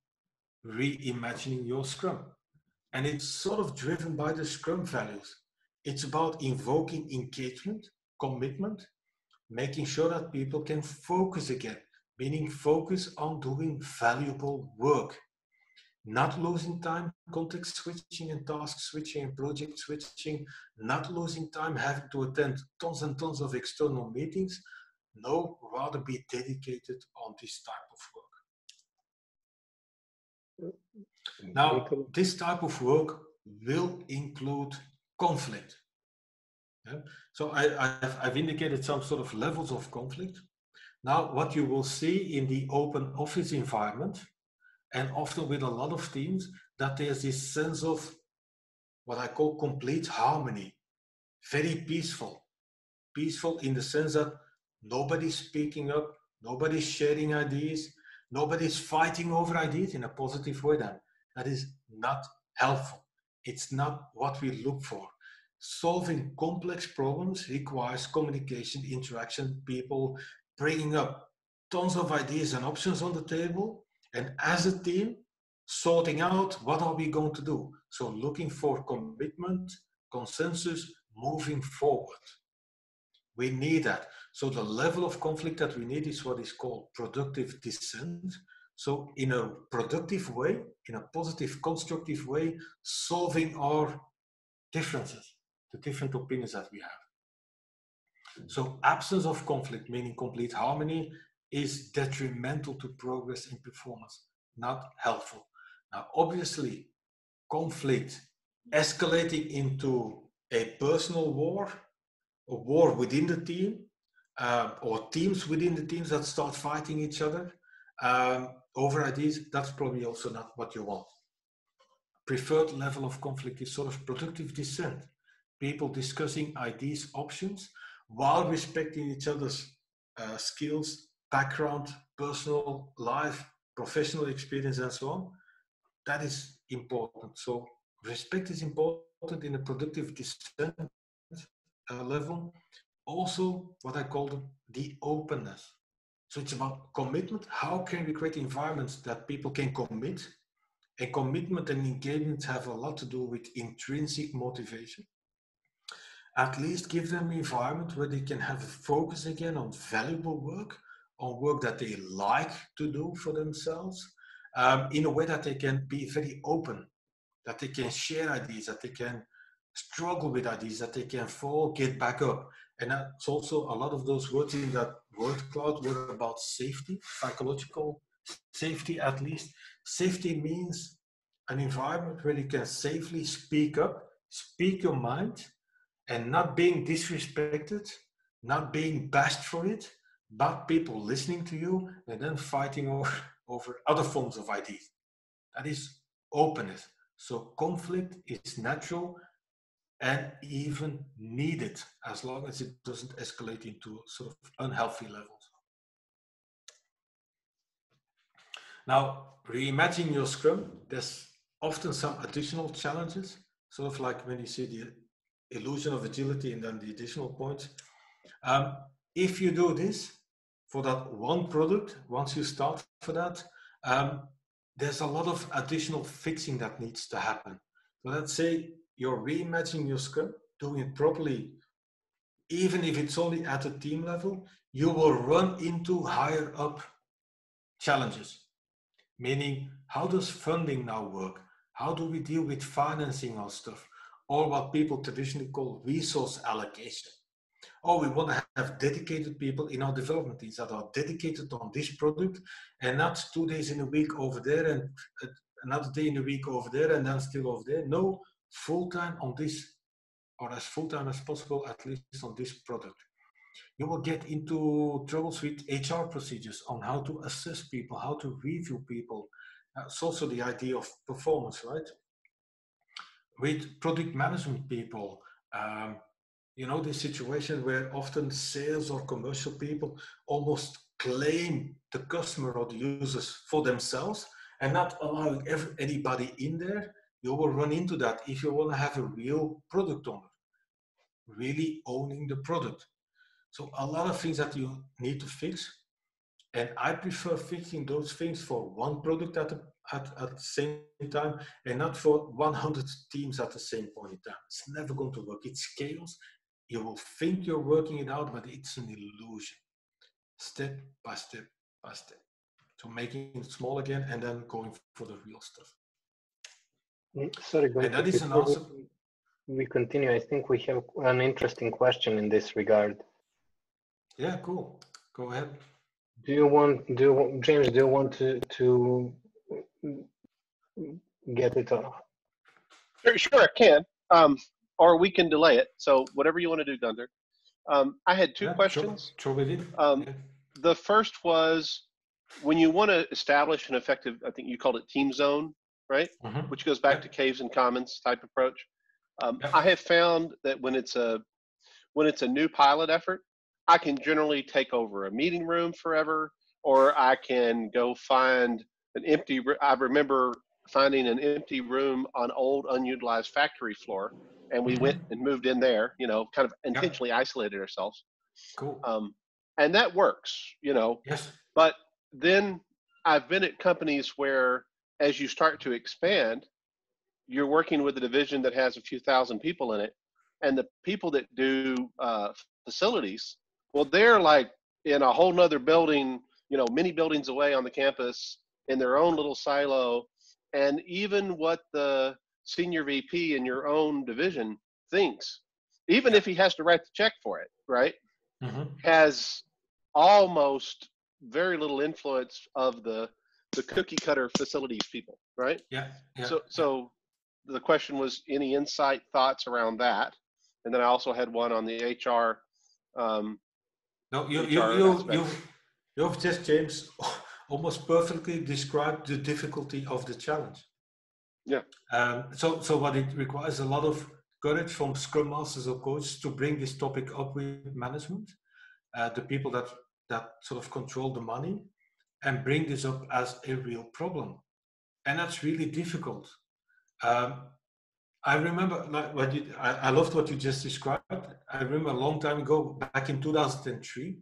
reimagining your Scrum. And it's sort of driven by the Scrum values. It's about invoking engagement, commitment, making sure that people can focus again, meaning focus on doing valuable work, not losing time context switching and task switching and project switching, not losing time having to attend tons and tons of external meetings. No, rather be dedicated on this type of work. Now, this type of work will include conflict. Yeah? So I've indicated some sort of levels of conflict. Now, what you will see in the open office environment, and often with a lot of teams, that there's this sense of what I call complete harmony, very peaceful. Peaceful in the sense that nobody's speaking up, nobody's sharing ideas, nobody's fighting over ideas in a positive way. That is not helpful. It's not what we look for. Solving complex problems requires communication, interaction, people bringing up tons of ideas and options on the table. And as a team, sorting out what are we going to do. So looking for commitment, consensus, moving forward. We need that. So the level of conflict that we need is what is called productive dissent. So in a productive way, in a positive, constructive way, solving our differences, the different opinions that we have. So absence of conflict, meaning complete harmony, is detrimental to progress in performance, not helpful. Now, obviously, conflict escalating into a personal war, a war within the team, or teams within the teams that start fighting each other over ideas, that's probably also not what you want. Preferred level of conflict is sort of productive dissent. People discussing ideas, options, while respecting each other's skills, background, personal life, professional experience, and so on. That is important. So respect is important in a productive dissent level. Also, what I call the openness. So it's about commitment. How can we create environments that people can commit? And commitment and engagement have a lot to do with intrinsic motivation. At least give them an environment where they can have a focus again on valuable work, on work that they like to do for themselves, in a way that they can be very open, that they can share ideas, that they can struggle with ideas, that they can fall, get back up. And that's also a lot of those words in that word cloud were about safety, psychological safety at least. Safety means an environment where you can safely speak up, speak your mind, and not being disrespected, not being bashed for it, but people listening to you and then fighting over other forms of ideas. That is openness. So conflict is natural and even needed as long as it doesn't escalate into sort of unhealthy levels. Now, reimagine your Scrum. There's often some additional challenges, sort of like when you see the illusion of agility and then the additional points. If you do this for that one product, once you start for that, there's a lot of additional fixing that needs to happen. So let's say you're reimagining your Scrum, doing it properly, even if it's only at a team level, you will run into higher up challenges. Meaning, how does funding now work? How do we deal with financing our stuff? Or what people traditionally call resource allocation. Oh, we want to have dedicated people in our development teams that are dedicated on this product and not 2 days in a week over there and another day in a week over there and then still over there. No, full-time on this, or as full-time as possible, at least on this product. You will get into troubles with HR procedures on how to assess people, how to review people. It's also the idea of performance, right? With product management people, you know, this situation where often sales or commercial people almost claim the customer or the users for themselves and not allowing anybody in there. You will run into that if you want to have a real product owner, really owning the product. So a lot of things that you need to fix. And I prefer fixing those things for one product at the same time and not for 100 teams at the same point in time. It's never going to work. It's chaos. You will think you're working it out, but it's an illusion. Step by step by step. So making it small again and then going for the real stuff. Sorry, Gunther, and that is an answer. We continue. I think we have an interesting question in this regard. Yeah, cool. Go ahead. James, do you want to get it off? Sure, I can. Or we can delay it. So whatever you want to do, Gunther. I had two questions. Sure we did. The first was when you want to establish an effective, I think you called it team zone, right? Mm-hmm. Which goes back to caves and commons type approach. I have found that when it's a new pilot effort, I can generally take over a meeting room forever, or I can go find an empty. I remember finding an empty room on old unutilized factory floor, and we went and moved in there. You know, kind of intentionally isolated ourselves. Cool. And that works. You know. Yes. But then I've been at companies where as you start to expand, you're working with a division that has a few thousand people in it, and the people that do facilities, well, they're like in a whole nother building, many buildings away on the campus in their own little silo. And even what the senior VP in your own division thinks, even if he has to write the check for it, right, has almost very little influence of the cookie cutter facilities people, right? Yeah. So the question was, any insight, thoughts around that? And then I also had one on the HR. No, you've just, James, almost perfectly described the difficulty of the challenge. Yeah. So what it requires a lot of courage from Scrum Masters or coaches to bring this topic up with management, the people that sort of control the money, and bring this up as a real problem. And that's really difficult. I remember, I loved what you just described. I remember a long time ago, back in 2003,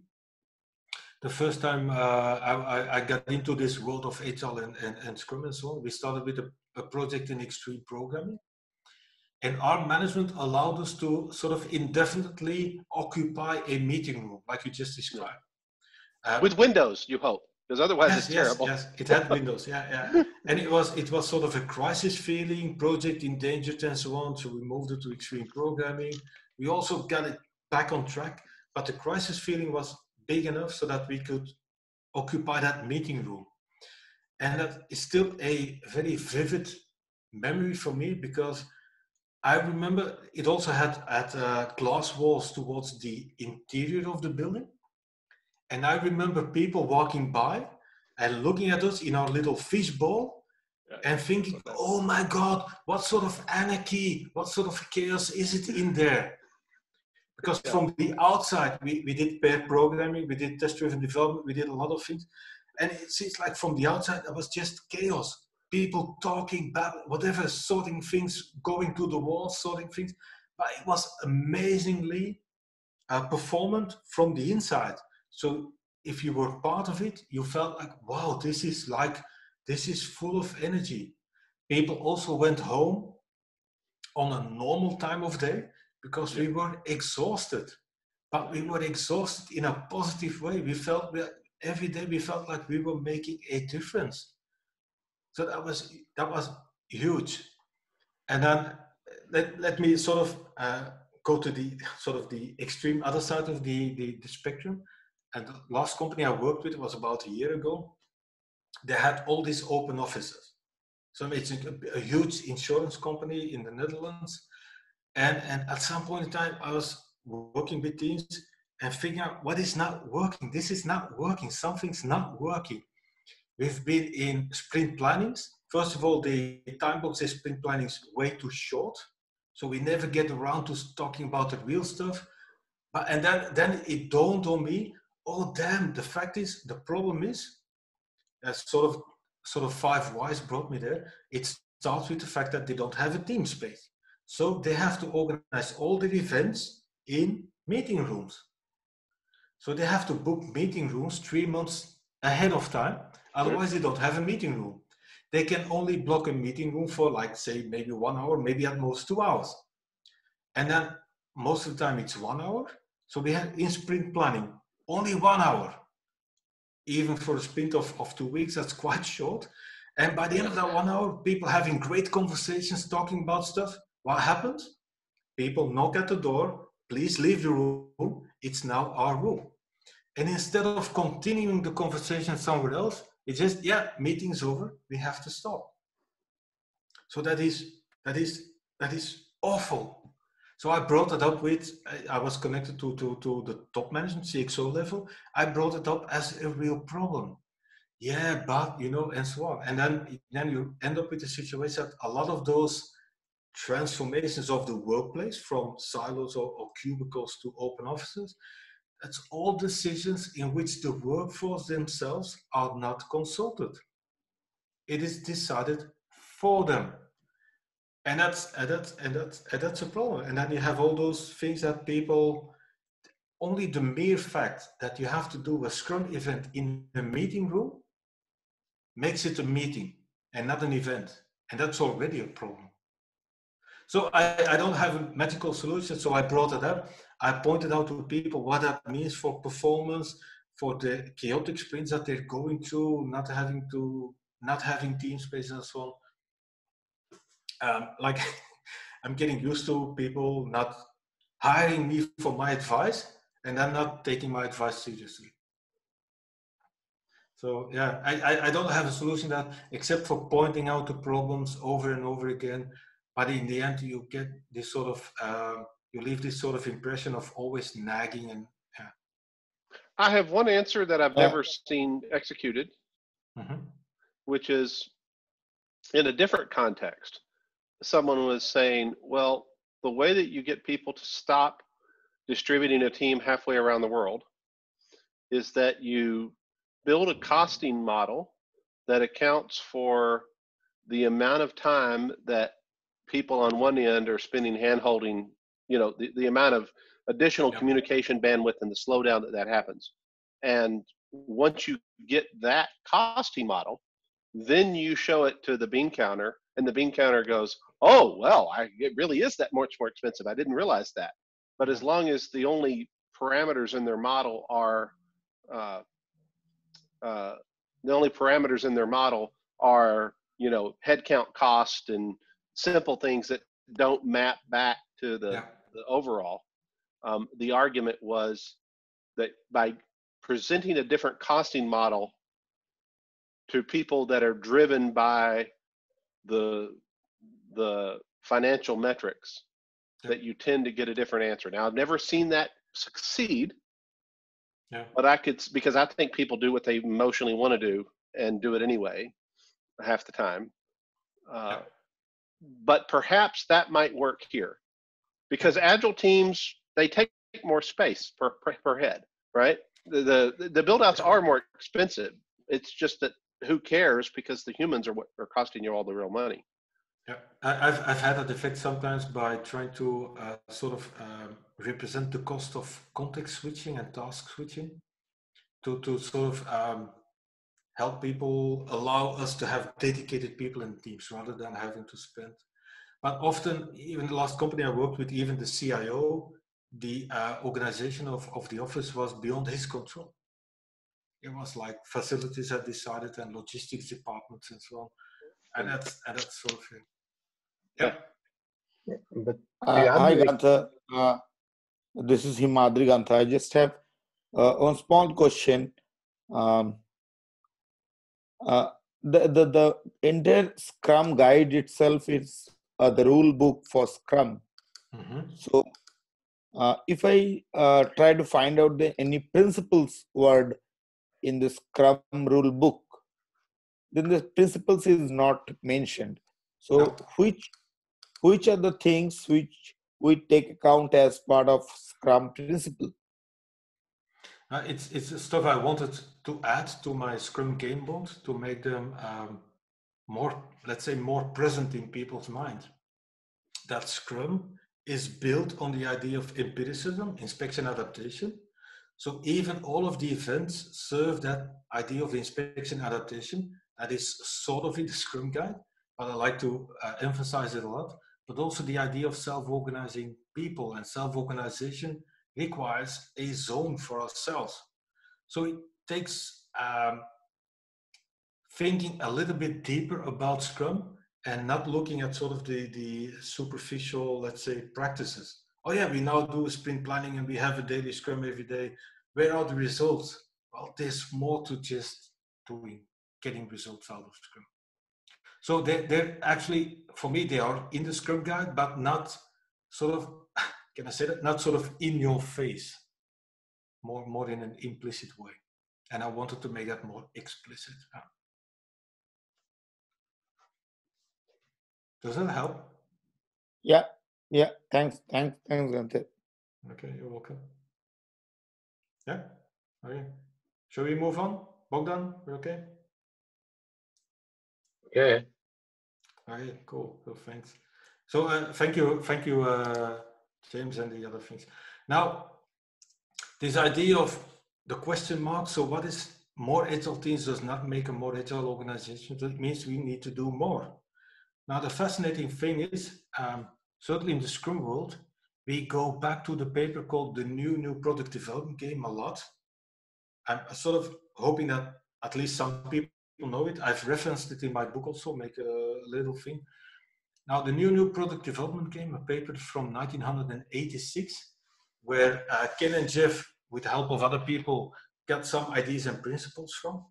the first time I got into this world of Agile and Scrum and so on. We started with a project in extreme programming. And our management allowed us to sort of indefinitely occupy a meeting room, like you just described. With Windows, you hope. Because otherwise it's terrible. Yes, it had Windows, yeah. And it was sort of a crisis feeling, project endangered and so on. So we moved it to extreme programming. We also got it back on track, but the crisis feeling was big enough so that we could occupy that meeting room. And that is still a very vivid memory for me, because I remember it also had glass walls towards the interior of the building. And I remember people walking by and looking at us in our little fishbowl and thinking, oh my God, what sort of anarchy, what sort of chaos is it in there? Because from the outside, we did pair programming, we did test-driven development, we did a lot of things. And it seems like from the outside, it was just chaos. People talking, whatever, sorting things, going to the walls, sorting things. But it was amazingly performant from the inside. So if you were part of it, you felt like, wow, this is full of energy. People also went home on a normal time of day because we were exhausted, but we were exhausted in a positive way. Every day we felt like we were making a difference. So that was huge. And then let me sort of go to the sort of the extreme other side of the spectrum. And the last company I worked with was about a year ago. They had all these open offices. So it's a huge insurance company in the Netherlands. And at some point in time, I was working with teams and figuring out what is not working. This is not working. Something's not working. We've been in sprint plannings. First of all, the time box says sprint planning is way too short. So we never get around to talking about the real stuff. And then it dawned on me, oh damn, the fact is, the problem is, sort of 5 whys brought me there. It starts with the fact that they don't have a team space. So they have to organize all their events in meeting rooms. So they have to book meeting rooms 3 months ahead of time. Otherwise, they don't have a meeting room. They can only block a meeting room for, like, say, maybe 1 hour, maybe at most 2 hours. And then most of the time it's 1 hour. So we have in sprint planning, only 1 hour. Even for a sprint of 2 weeks, that's quite short. And by the end of that 1 hour, people having great conversations, talking about stuff. What happens? People knock at the door, please leave the room, it's now our room. And instead of continuing the conversation somewhere else, it's just, meeting's over, we have to stop. So that is awful. So I brought it up I was connected to the top management, CXO level. I brought it up as a real problem. Yeah, but, and so on. And then you end up with a situation that a lot of those transformations of the workplace from silos or cubicles to open offices, that's all decisions in which the workforce themselves are not consulted. It is decided for them. And that's a problem. And then you have all those things that people, only the mere fact that you have to do a Scrum event in a meeting room makes it a meeting. and not an event. And that's already a problem. So I don't have a magical solution, so I brought it up. I pointed out to people what that means for performance, for the chaotic sprints that they're going through, not having team space and so on. Like I'm getting used to people not hiring me for my advice and then not taking my advice seriously. So yeah, I don't have a solution that except for pointing out the problems over and over again. But in the end, you get this sort of, you leave this sort of impression of always nagging and yeah. I have one answer that I've never seen executed, which is in a different context. Someone was saying, well, the way that you get people to stop distributing a team halfway around the world is that you build a costing model that accounts for the amount of time that people on one end are spending hand-holding, you know, the amount of additional communication bandwidth and the slowdown that happens. And once you get that costing model, then you show it to the bean counter, and the bean counter goes, oh, well, it really is that much more expensive. I didn't realize that. But as long as the only parameters in their model are you know, headcount cost and simple things that don't map back to the overall. The argument was that by presenting a different costing model to people that are driven by the financial metrics, that you tend to get a different answer. Now, I've never seen that succeed, but because I think people do what they emotionally want to do and do it anyway half the time. But perhaps that might work here, because agile teams, they take more space per head, right? The build outs are more expensive. It's just that who cares, because the humans are what are costing you all the real money. Yeah, I've had that effect sometimes by trying to sort of represent the cost of context switching and task switching to sort of help people, allow us to have dedicated people in teams rather than having to spend. But often, even the last company I worked with, even the CIO, the organization of the office was beyond his control. It was like facilities had decided and logistics departments and so on. And that's sort of thing. Yeah. But hi, Gantha. This is Himadri Gantha. I just have one small question. The entire Scrum guide itself is the rule book for Scrum. So if I try to find out any principles word in the Scrum rule book, then the principles is not mentioned. So which are the things which we take account as part of Scrum principle? It's stuff I wanted to add to my Scrum game board to make them more, let's say, more present in people's mind. That Scrum is built on the idea of empiricism, inspection, adaptation. So even all of the events serve that idea of inspection, adaptation. That is sort of in the Scrum guide, but I like to emphasize it a lot. But also the idea of self-organizing people, and self-organization requires a zone for ourselves. So it takes thinking a little bit deeper about Scrum and not looking at sort of the superficial, let's say, practices. Oh yeah, we now do sprint planning and we have a daily Scrum every day. Where are the results? Well, there's more to just getting results out of Scrum. So they're actually, for me, they are in the Scrum guide, but not sort of, can I say that? Not sort of in your face, more in an implicit way. And I wanted to make that more explicit. Does that help? Yeah. Thanks, Gantha. Okay, you're welcome. Yeah. Okay. Shall we move on? Bogdan, we okay? Yeah. Okay, cool. So thanks. So thank you, James, and the other things. Now, this idea of the question mark. So what is more agile teams does not make a more agile organization. It means we need to do more. Now, the fascinating thing is, certainly in the Scrum world, we go back to the paper called the New Product Development Game a lot. I'm sort of hoping that at least some people know it. I've referenced it in my book also, make a little thing. Now, the New Product Development Game, a paper from 1986, where Ken and Jeff, with the help of other people, got some ideas and principles from.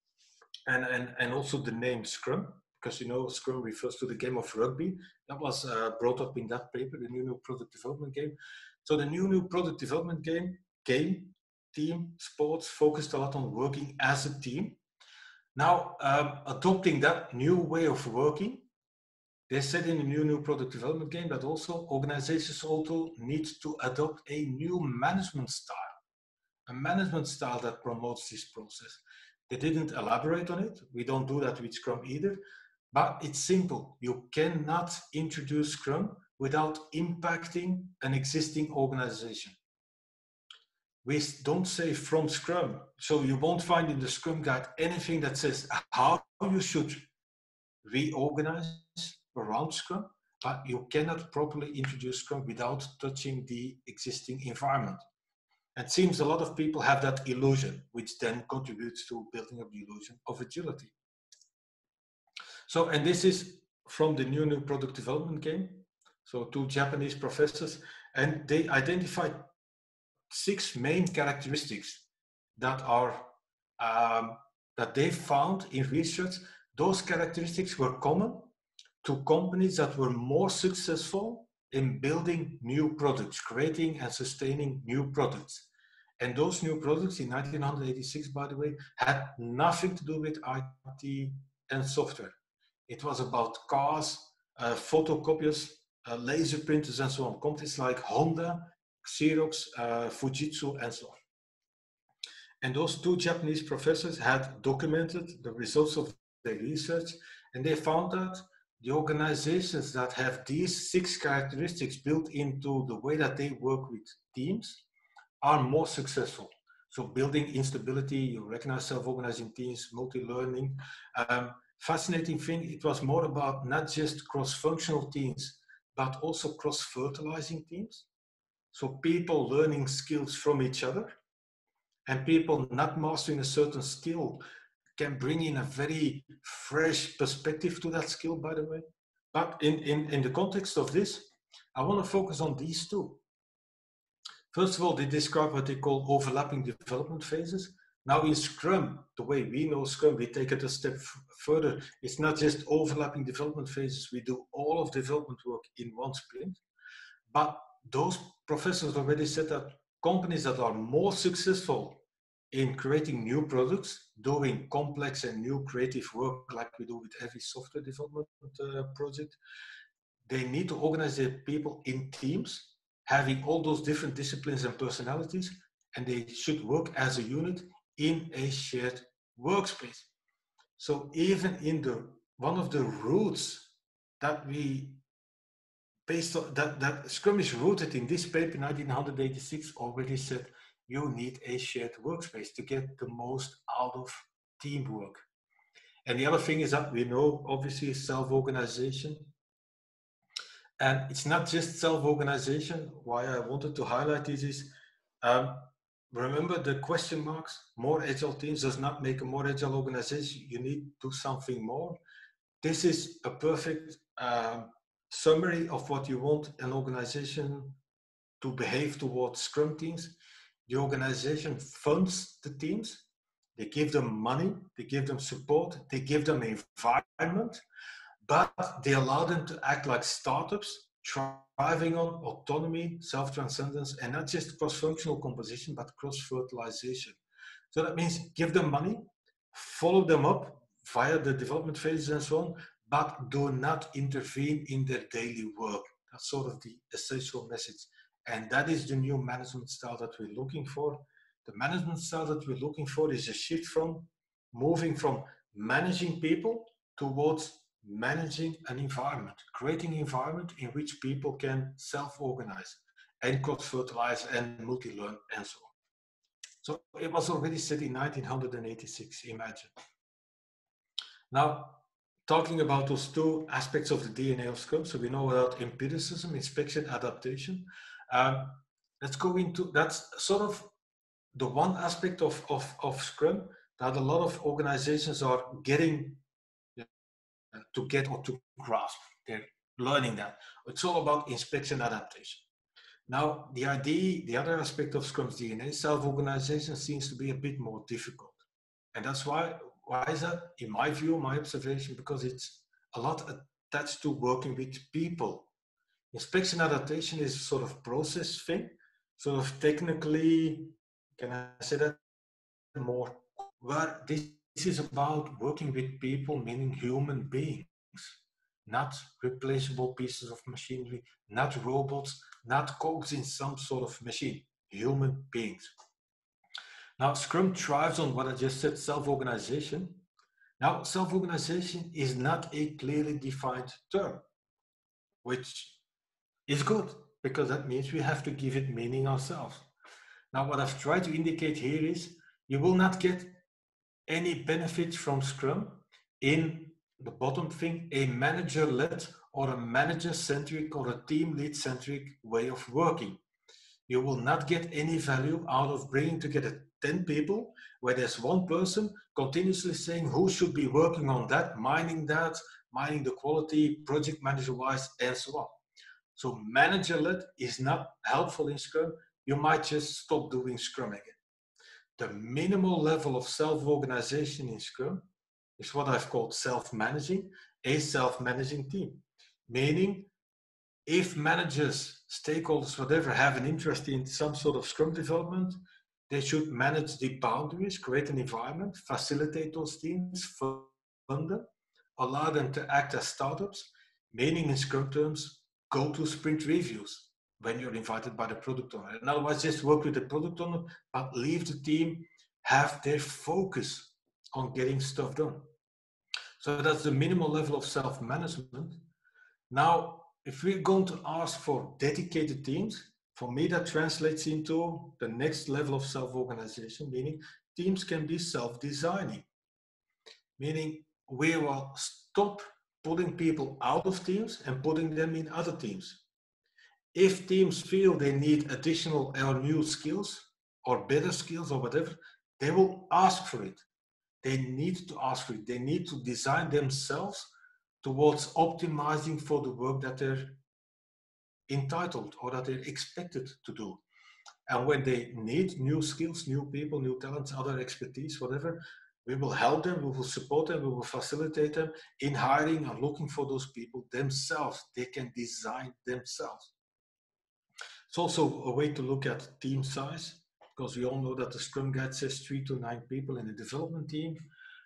And also the name Scrum, because you know Scrum refers to the game of rugby. That was brought up in that paper, the New Product Development Game. So the New Product Development Game, team, sports, focused a lot on working as a team. Now, adopting that new way of working, they said in the New Product Development Game that also organizations also need to adopt a new management style, a management style that promotes this process. They didn't elaborate on it. We don't do that with Scrum either, but it's simple. You cannot introduce Scrum without impacting an existing organization. We don't say from Scrum. So you won't find in the Scrum Guide anything that says how you should reorganize around Scrum, but you cannot properly introduce Scrum without touching the existing environment. It seems a lot of people have that illusion, which then contributes to building up the illusion of agility. So, and this is from the New Product Development Game. So 2 Japanese professors, and they identified 6 main characteristics that are, that they found in research. Those characteristics were common to companies that were more successful in building new products, creating and sustaining new products. And those new products in 1986, by the way, had nothing to do with IT and software. It was about cars, photocopiers, laser printers, and so on. Companies like Honda, Xerox, Fujitsu, and so on. And those 2 Japanese professors had documented the results of their research, and they found that the organizations that have these 6 characteristics built into the way that they work with teams are more successful. So building instability, you recognize self-organizing teams, multi-learning. Fascinating thing, it was more about not just cross-functional teams, but also cross-fertilizing teams. So people learning skills from each other, and people not mastering a certain skill can bring in a very fresh perspective to that skill, by the way. But in the context of this, I want to focus on these 2. First of all, they describe what they call overlapping development phases. Now in Scrum, the way we know Scrum, we take it a step further. It's not just overlapping development phases. We do all of development work in one sprint. But those professors already said that companies that are more successful in creating new products, doing complex and new creative work like we do with every software development project, they need to organize their people in teams, having all those different disciplines and personalities, and they should work as a unit in a shared workspace. So even in one of the roots that we, based on that Scrum is rooted in this paper, 1986, already said you need a shared workspace to get the most out of teamwork. And the other thing is that we know, obviously, self-organization. And it's not just self-organization. Why I wanted to highlight this is, remember the question marks, more agile teams does not make a more agile organization. You need to do something more. This is a perfect summary of what you want an organization to behave towards Scrum teams. The organization funds the teams. They give them money, they give them support, they give them environment, but they allow them to act like startups, thriving on autonomy, self-transcendence, and not just cross-functional composition, but cross-fertilization. So that means give them money, follow them up via the development phases and so on, but do not intervene in their daily work. That's sort of the essential message. And that is the new management style that we're looking for. The management style that we're looking for is a shift from moving from managing people towards managing an environment, creating an environment in which people can self-organize and cross-fertilize and multi-learn and so on. So it was already set in 1986, imagine. Now, talking about those two aspects of the DNA of Scrum, so we know about empiricism, inspection, adaptation. Let's go into, that's sort of the one aspect of Scrum that a lot of organizations are getting to get or to grasp. They're learning that. It's all about inspection adaptation. Now, the idea, the other aspect of Scrum's DNA, self-organization, seems to be a bit more difficult. And that's why is that? In my view, my observation, because it's a lot attached to working with people. Inspection adaptation is sort of process thing, sort of technically, can I say that more? Where this is about working with people, meaning human beings, not replaceable pieces of machinery, not robots, not cogs in some sort of machine, human beings. Now, Scrum thrives on what I just said, self-organization. Now, self-organization is not a clearly defined term, which is good, because that means we have to give it meaning ourselves. Now, what I've tried to indicate here is you will not get any benefit from Scrum in the bottom thing, a manager-led or a manager-centric or a team lead-centric way of working. You will not get any value out of bringing together 10 people where there's one person continuously saying who should be working on that, mining the quality, project manager-wise, and so on. So manager-led is not helpful in Scrum. You might just stop doing Scrum again. The minimal level of self-organization in Scrum is what I've called self-managing, a self-managing team. Meaning, if managers, stakeholders, whatever, have an interest in some sort of Scrum development, they should manage the boundaries, create an environment, facilitate those teams, fund them, allow them to act as startups, meaning in Scrum terms, go to sprint reviews when you're invited by the product owner. And otherwise, just work with the product owner, but leave the team have their focus on getting stuff done. So that's the minimal level of self-management. Now, if we're going to ask for dedicated teams, for me that translates into the next level of self-organization, meaning teams can be self-designing. Meaning we will stop putting people out of teams and putting them in other teams. If teams feel they need additional or new skills or better skills or whatever, they will ask for it. They need to ask for it. They need to design themselves towards optimizing for the work that they're entitled or that they're expected to do. And when they need new skills, new people, new talents, other expertise, whatever, we will help them, we will support them, we will facilitate them in hiring and looking for those people themselves. They can design themselves. It's also a way to look at team size, because we all know that the Scrum Guide says 3 to 9 people in a development team.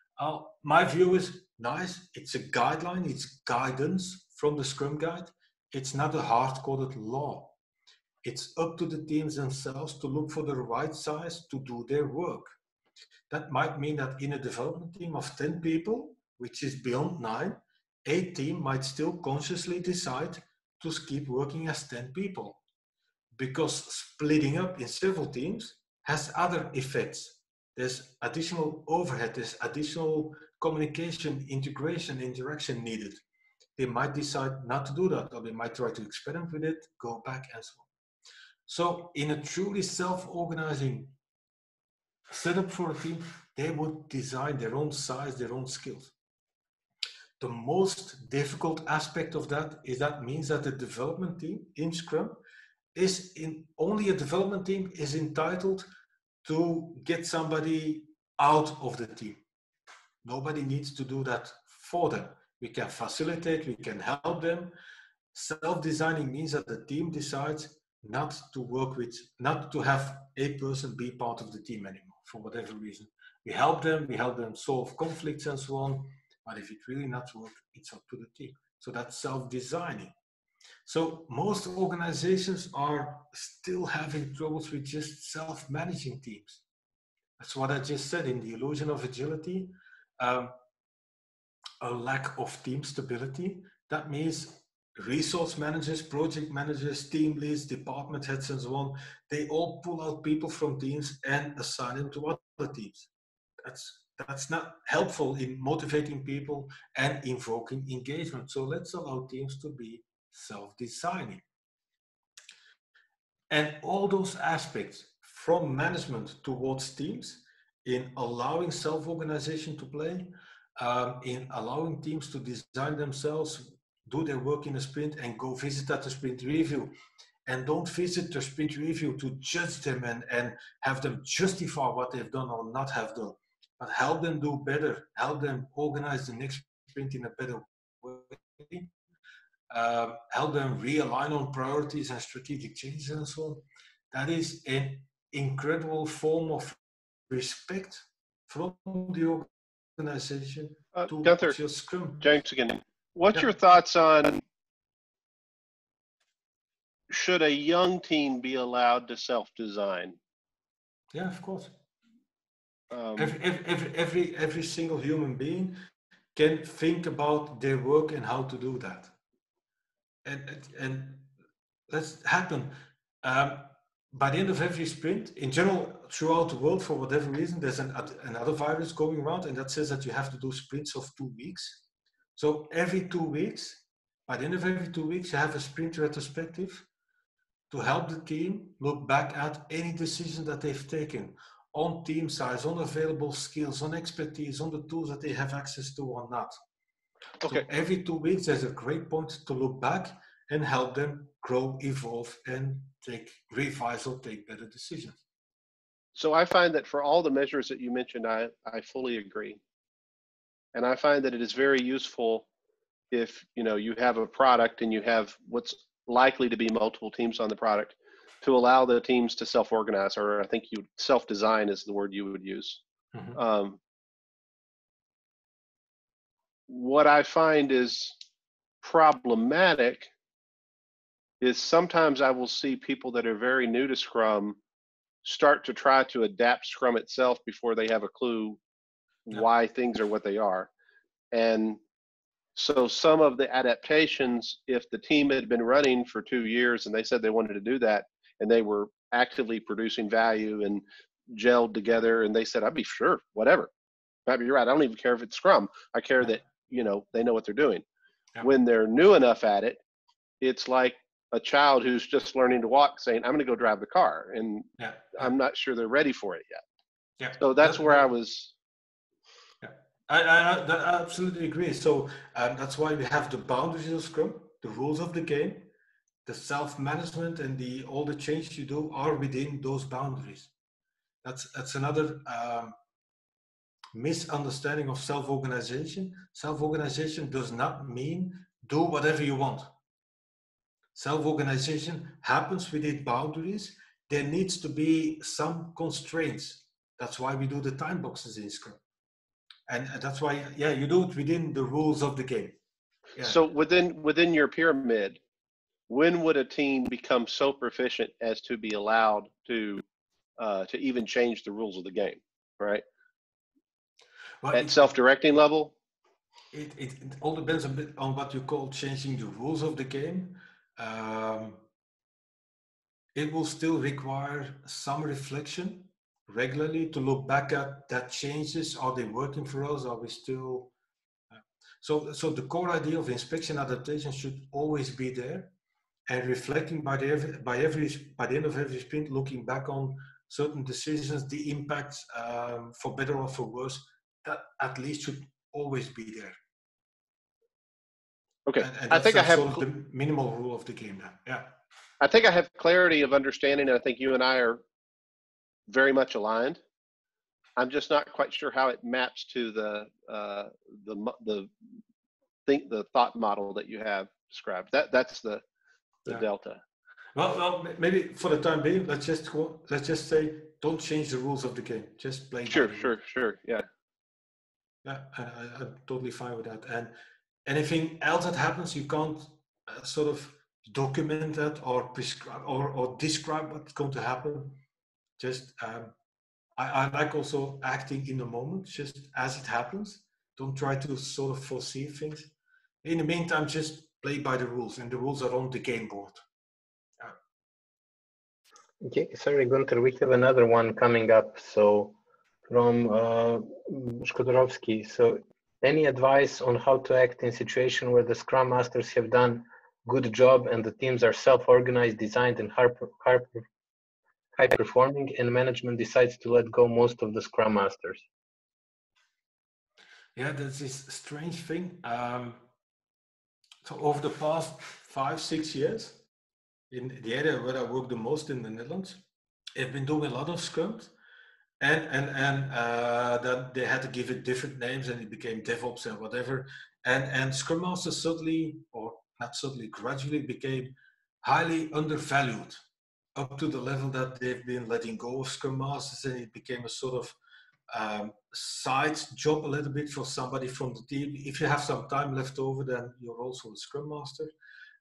My view is nice. It's a guideline, it's guidance from the Scrum Guide. It's not a hard-coded law. It's up to the teams themselves to look for the right size to do their work. That might mean that in a development team of 10 people, which is beyond 9, a team might still consciously decide to keep working as 10 people. Because splitting up in several teams has other effects. There's additional overhead, there's additional communication, integration, interaction needed. They might decide not to do that, or they might try to experiment with it, go back, and so on. So in a truly self-organizing setup for a team, they would design their own size, their own skills. The most difficult aspect of that is that means that the development team in Scrum is only a development team is entitled to get somebody out of the team. Nobody needs to do that for them. We can facilitate, we can help them. Self-designing means that the team decides not to work with, not to have a person be part of the team anymore for whatever reason. We help them solve conflicts and so on, but if it really not works, it's up to the team. So that's self-designing. So most organizations are still having troubles with just self-managing teams. That's what I just said in the illusion of agility, a lack of team stability. That means resource managers, project managers, team leads, department heads, and so on, they all pull out people from teams and assign them to other teams. That's not helpful in motivating people and invoking engagement. So let's allow teams to be self-designing. And all those aspects, from management towards teams, in allowing self-organization to play, in allowing teams to design themselves, do their work in a sprint and go visit at the sprint review. And don't visit the sprint review to judge them and have them justify what they've done or not have done, but help them do better, help them organize the next sprint in a better way, help them realign on priorities and strategic changes and so on. That is an incredible form of respect from the organization to Gunther, your Scrum. James again. What's your thoughts on, should a young team be allowed to self-design? Yeah, of course. Every single human being can think about their work and how to do that. And that's happen. By the end of every sprint, in general, throughout the world, for whatever reason, there's another virus going around, and that says that you have to do sprints of 2 weeks. So every 2 weeks, by the end of every 2 weeks, you have a sprint retrospective to help the team look back at any decision that they've taken on team size, on available skills, on expertise, on the tools that they have access to or not. Okay. So every 2 weeks, there's a great point to look back and help them grow, evolve, and revise or take better decisions. So I find that for all the measures that you mentioned, I fully agree. And I find that it is very useful if you have a product and you have what's likely to be multiple teams on the product, to allow the teams to self-organize, or I think self-design is the word you would use. Mm-hmm. What I find is problematic is sometimes I will see people that are very new to Scrum start to try to adapt Scrum itself before they have a clue why things are what they are. And so some of the adaptations, if the team had been running for 2 years and they said they wanted to do that, and they were actively producing value and gelled together, and they said, I'd be sure, whatever. Maybe you're right. I don't even care if it's Scrum. I care that, they know what they're doing. Yeah. When they're new enough at it, it's like a child who's just learning to walk saying, I'm going to go drive the car. And I'm not sure they're ready for it yet. Yeah. So that's where I was. Yeah. I absolutely agree. So that's why we have the boundaries of Scrum, the rules of the game, the self-management, and all the changes you do are within those boundaries. That's another misunderstanding of self-organization. Self-organization does not mean do whatever you want. Self-organization happens within boundaries. There needs to be some constraints. That's why we do the time boxes in Scrum. And that's why, you do it within the rules of the game. Yeah. So within your pyramid, when would a team become so proficient as to be allowed to even change the rules of the game, right? Well, at self-directing level? It all depends a bit on what you call changing the rules of the game. It will still require some reflection regularly to look back at that changes. Are they working for us? Are we still? So the core idea of inspection adaptation should always be there, and reflecting by the end of every sprint, looking back on certain decisions, the impacts for better or for worse, that at least should always be there. Okay, and I think I have sort of the minimal rule of the game now. Yeah, I think I have clarity of understanding, and I think you and I are very much aligned. I'm just not quite sure how it maps to the thought model that you have described. That's the delta. Well, maybe for the time being, let's just say don't change the rules of the game. Just play. Sure. Yeah. Yeah, I'm totally fine with that. And anything else that happens, you can't sort of document that or prescribe or describe what's going to happen. Just I like also acting in the moment, just as it happens. Don't try to sort of foresee things. In the meantime, just play by the rules, and the rules are on the game board. Okay, sorry, Gunther, we have another one coming up. So from Shkodorovsky. So any advice on how to act in situation where the Scrum Masters have done good job and the teams are self-organized, designed, and high-performing, and management decides to let go most of the Scrum Masters? Yeah, that's this strange thing. So over the past 5-6 years, in the area where I work the most in the Netherlands, I've been doing a lot of Scrums, and then they had to give it different names, and it became DevOps and whatever. And Scrum Masters suddenly, or not suddenly, gradually became highly undervalued, up to the level that they've been letting go of Scrum Masters, and it became a sort of side job a little bit for somebody from the team. If you have some time left over, then you're also a Scrum Master.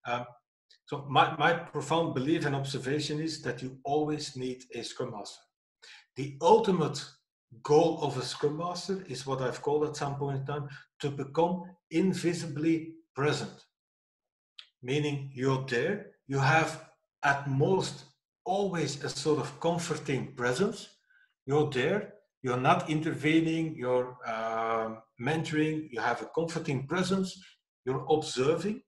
So my profound belief and observation is that you always need a Scrum Master. The ultimate goal of a Scrum Master is what I've called at some point in time, to become invisibly present. Meaning you're there, you have at most always a sort of comforting presence. You're there, you're not intervening, you're mentoring, you have a comforting presence, you're observing.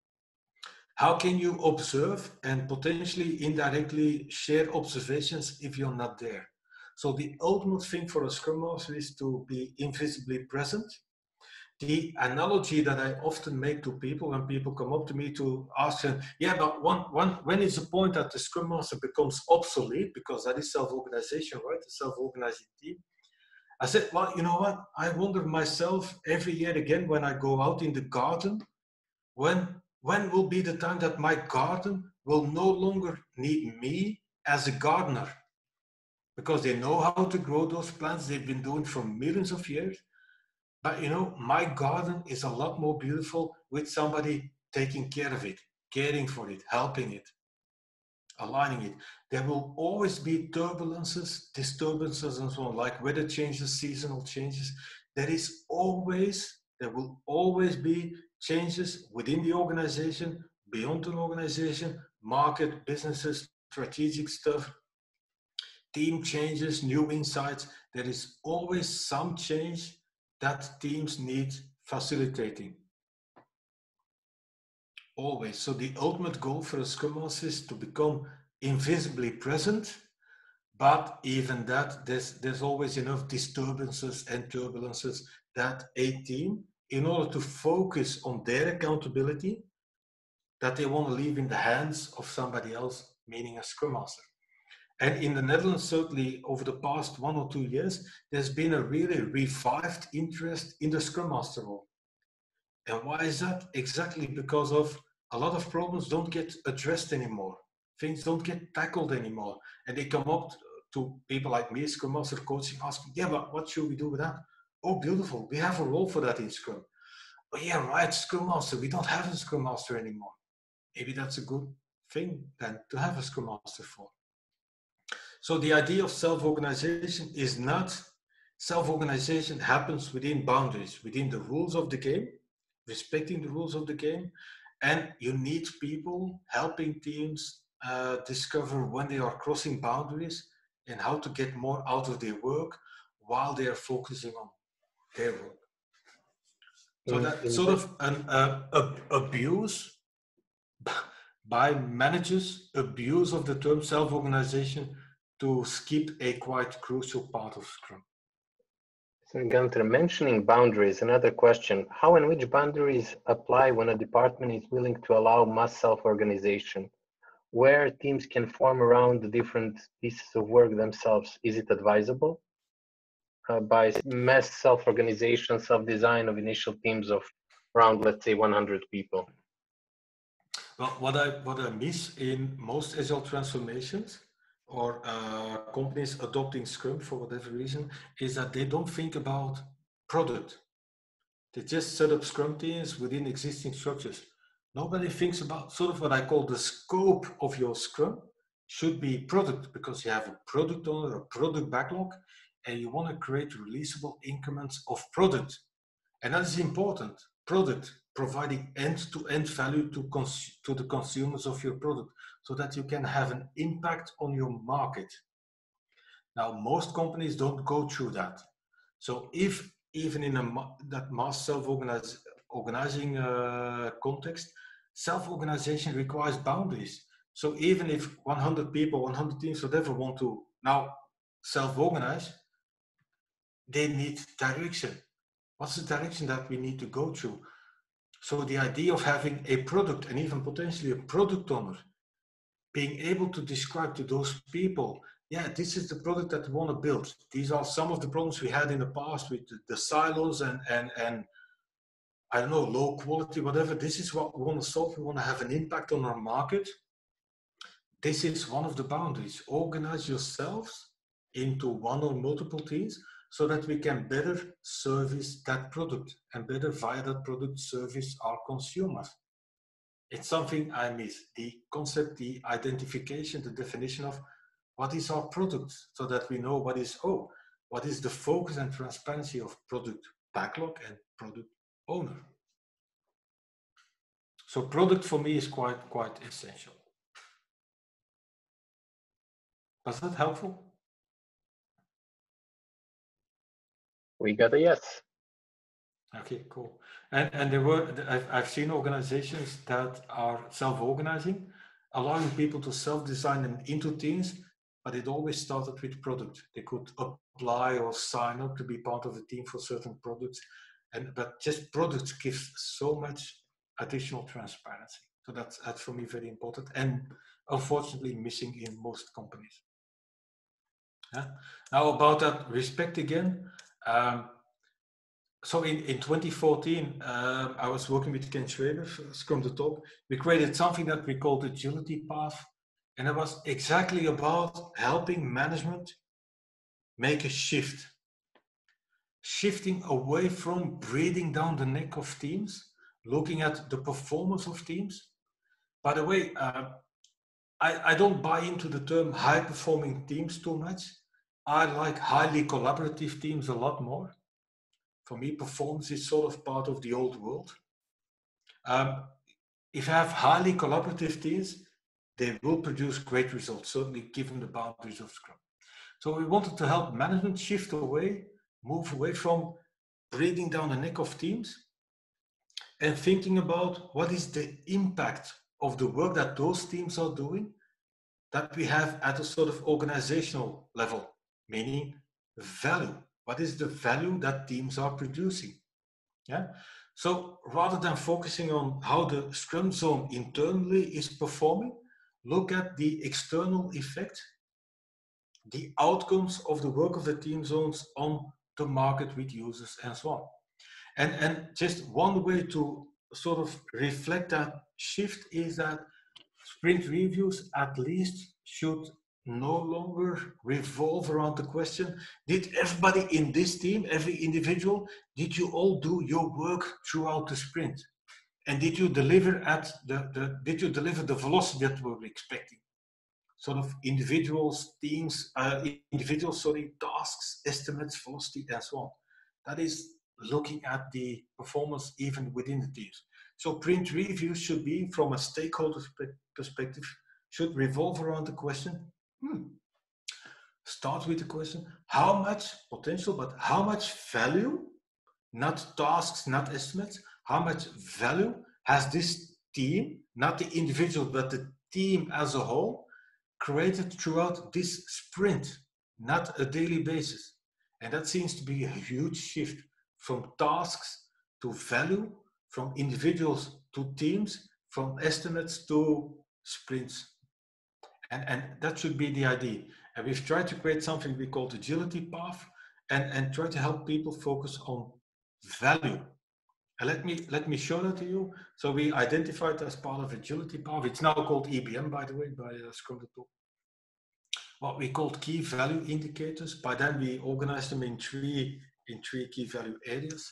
How can you observe and potentially indirectly share observations if you're not there? So the ultimate thing for a Scrum Master is to be invisibly present. The analogy that I often make to people when people come up to me to ask them, yeah, but when is the point that the Scrum Master becomes obsolete? Because that is self-organization, right? The self-organizing team. I said, well, you know what? I wonder myself every year again when I go out in the garden, when will be the time that my garden will no longer need me as a gardener? Because they know how to grow those plants. They've been doing for millions of years. But you know, my garden is a lot more beautiful with somebody taking care of it, caring for it, helping it, aligning it. There will always be turbulences, disturbances, and so on, like weather changes, seasonal changes. There will always be changes within the organization, beyond an organization, market, businesses, strategic stuff, team changes, new insights. There is always some change that teams need facilitating. Always. So the ultimate goal for a Scrum Master is to become invisibly present, but even that, there's always enough disturbances and turbulences that a team, in order to focus on their accountability, that they want to leave in the hands of somebody else, meaning a Scrum Master. And in the Netherlands, certainly over the past 1 or 2 years, there's been a really revived interest in the Scrum Master role. And why is that? Exactly because of a lot of problems don't get addressed anymore. Things don't get tackled anymore. And they come up to people like me, Scrum Master coaching, asking, yeah, but what should we do with that? Oh, beautiful. We have a role for that in Scrum. Oh, yeah, right, Scrum Master. We don't have a Scrum Master anymore. Maybe that's a good thing then to have a Scrum Master for. So the idea of self-organization is not, self-organization happens within boundaries, within the rules of the game, respecting the rules of the game, and you need people helping teams discover when they are crossing boundaries and how to get more out of their work while they are focusing on their work. So that's sort of an abuse by managers, abuse of the term self-organization to skip a quite crucial part of Scrum. So Gunther, mentioning boundaries, another question. How and which boundaries apply when a department is willing to allow mass self-organization? Where teams can form around the different pieces of work themselves, is it advisable? By mass self-organization, self-design of initial teams of around, let's say, 100 people? Well, what I miss in most agile transformations or companies adopting Scrum for whatever reason is that they don't think about product. They just set up Scrum teams within existing structures. Nobody thinks about sort of what I call the scope of your Scrum should be product, because you have a product owner, a product backlog, and you want to create releasable increments of product. And that is important. product, providing end-to-end value to the consumers of your product, so that you can have an impact on your market. Now, most companies don't go through that. So if even in that mass self-organizing context, self-organization requires boundaries. So even if 100 people, 100 teams, whatever, want to now self-organize, they need direction. What's the direction that we need to go through? So the idea of having a product, and even potentially a product owner, being able to describe to those people, yeah, this is the product that we want to build. These are some of the problems we had in the past with the silos and I don't know, low quality, whatever. This is what we want to solve. We want to have an impact on our market. This is one of the boundaries. Organize yourselves into one or multiple teams so that we can better service that product and better via that product service our consumers. It's something I miss, the concept, the identification, the definition of what is our product, so that we know what is the focus and transparency of product backlog and product owner. So product for me is quite essential. Was that helpful? We got a yes. Okay, cool. And there were, I've seen organizations that are self-organizing, allowing people to self-design them into teams, but it always started with product. They could apply or sign up to be part of a team for certain products, but just products gives so much additional transparency. So that's for me very important, and unfortunately missing in most companies. Yeah. Now about that respect again. So in 2014, I was working with Ken Schwaber, Scrum the Top. We created something that we called Agility Path. And it was exactly about helping management make a shift. Shifting away from breathing down the neck of teams, looking at the performance of teams. By the way, I don't buy into the term high-performing teams too much. I like highly collaborative teams a lot more. For me, performance is sort of part of the old world. If you have highly collaborative teams, they will produce great results, certainly given the boundaries of Scrum. So we wanted to help management shift away, move away from breathing down the neck of teams and thinking about what is the impact of the work that those teams are doing that we have at a sort of organizational level, meaning value. What is the value that teams are producing? Yeah. So rather than focusing on how the Scrum Zone internally is performing, look at the external effect, the outcomes of the work of the team zones on the market with users and so on. And just one way to sort of reflect that shift is that sprint reviews at least should no longer revolve around the question, did everybody in this team, every individual, did you all do your work throughout the sprint? And did you deliver at the velocity that we were expecting? Sort of individuals, teams, tasks, estimates, velocity, and so on. That is looking at the performance even within the teams. So sprint reviews should be, from a stakeholder perspective, should revolve around the question, start with the question, how much potential, but how much value, not tasks, not estimates, how much value has this team, not the individual, but the team as a whole, created throughout this sprint, not a daily basis. And that seems to be a huge shift from tasks to value, from individuals to teams, from estimates to sprints. And that should be the idea. And we've tried to create something we call the Agility Path and try to help people focus on value. And let me show that to you. So we identified as part of Agility Path. It's now called EBM, by the way, by Scrum the Top. What we called key value indicators. By then we organized them in three key value areas.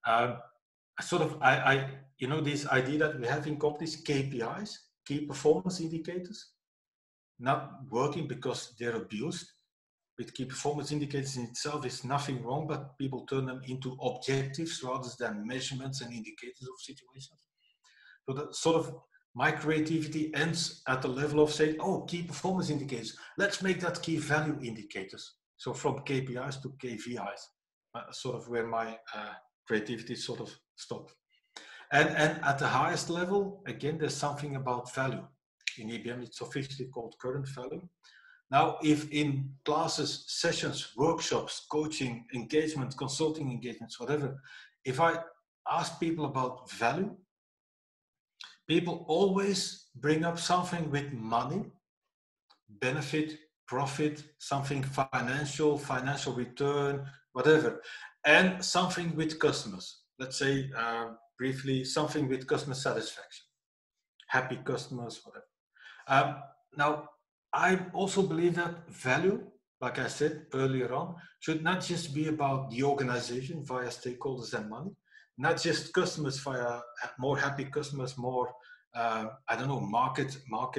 This idea that we have in companies, KPIs, key performance indicators, not working because they're abused. with key performance indicators in itself is nothing wrong, but people turn them into objectives rather than measurements and indicators of situations. So that sort of my creativity ends at the level of saying, oh, key performance indicators, let's make that key value indicators. So from KPIs to KVIs, sort of where my creativity sort of stopped. And at the highest level, again, there's something about value. In IBM, it's officially called current value. Now, if in classes, sessions, workshops, coaching, engagement, consulting engagements, whatever, if I ask people about value, people always bring up something with money, benefit, profit, something financial return, whatever, and something with customers. Let's say briefly, something with customer satisfaction, happy customers, whatever. Now, I also believe that value, like I said earlier on, should not just be about the organization via stakeholders and money, not just customers via more happy customers, more I don't know, market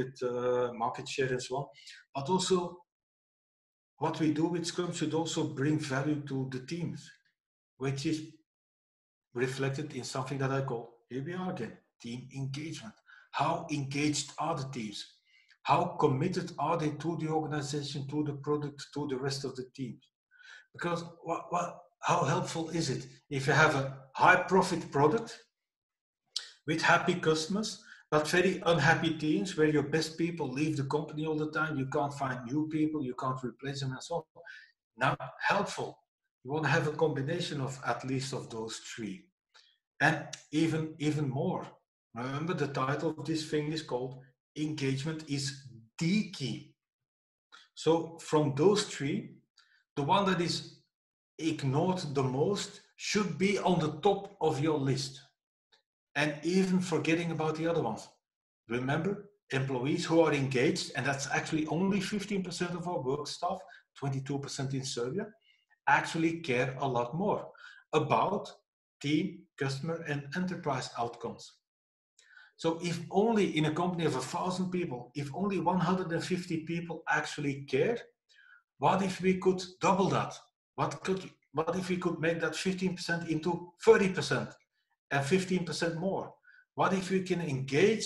share and so on, but also what we do with Scrum should also bring value to the teams, which is reflected in something that I call, here we are again, team engagement. How engaged are the teams? How committed are they to the organization, to the product, to the rest of the teams? Because how helpful is it if you have a high profit product with happy customers, but very unhappy teams where your best people leave the company all the time, you can't find new people, you can't replace them and so on. Not helpful. You want to have a combination of at least of those three. And even more. Remember, the title of this thing is called Engagement is the Key. So from those three, the one that is ignored the most should be on the top of your list. And even forgetting about the other ones. Remember, employees who are engaged, and that's actually only 15% of our work staff, 22% in Serbia, actually care a lot more about team, customer, and enterprise outcomes. So if only in a company of 1,000 people, if only 150 people actually care, what if we could double that? What if we could make that 15% into 30% and 15% more? What if we can engage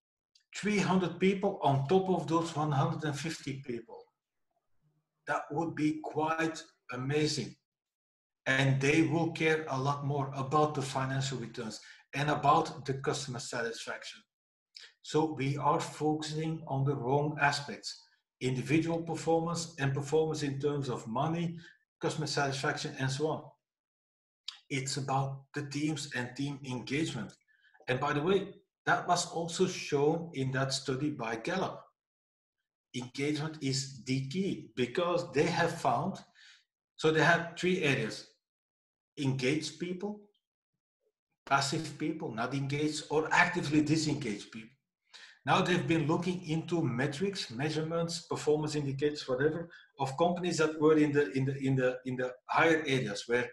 300 people on top of those 150 people? That would be quite amazing. And they will care a lot more about the financial returns and about the customer satisfaction. So we are focusing on the wrong aspects: individual performance and performance in terms of money, customer satisfaction, and so on. It's about the teams and team engagement. And by the way, that was also shown in that study by Gallup. Engagement is the key because they have found, so they had 3 areas: engaged people, passive people, not engaged, or actively disengaged people. Now they've been looking into metrics, measurements, performance indicators, whatever, of companies that were in the higher areas where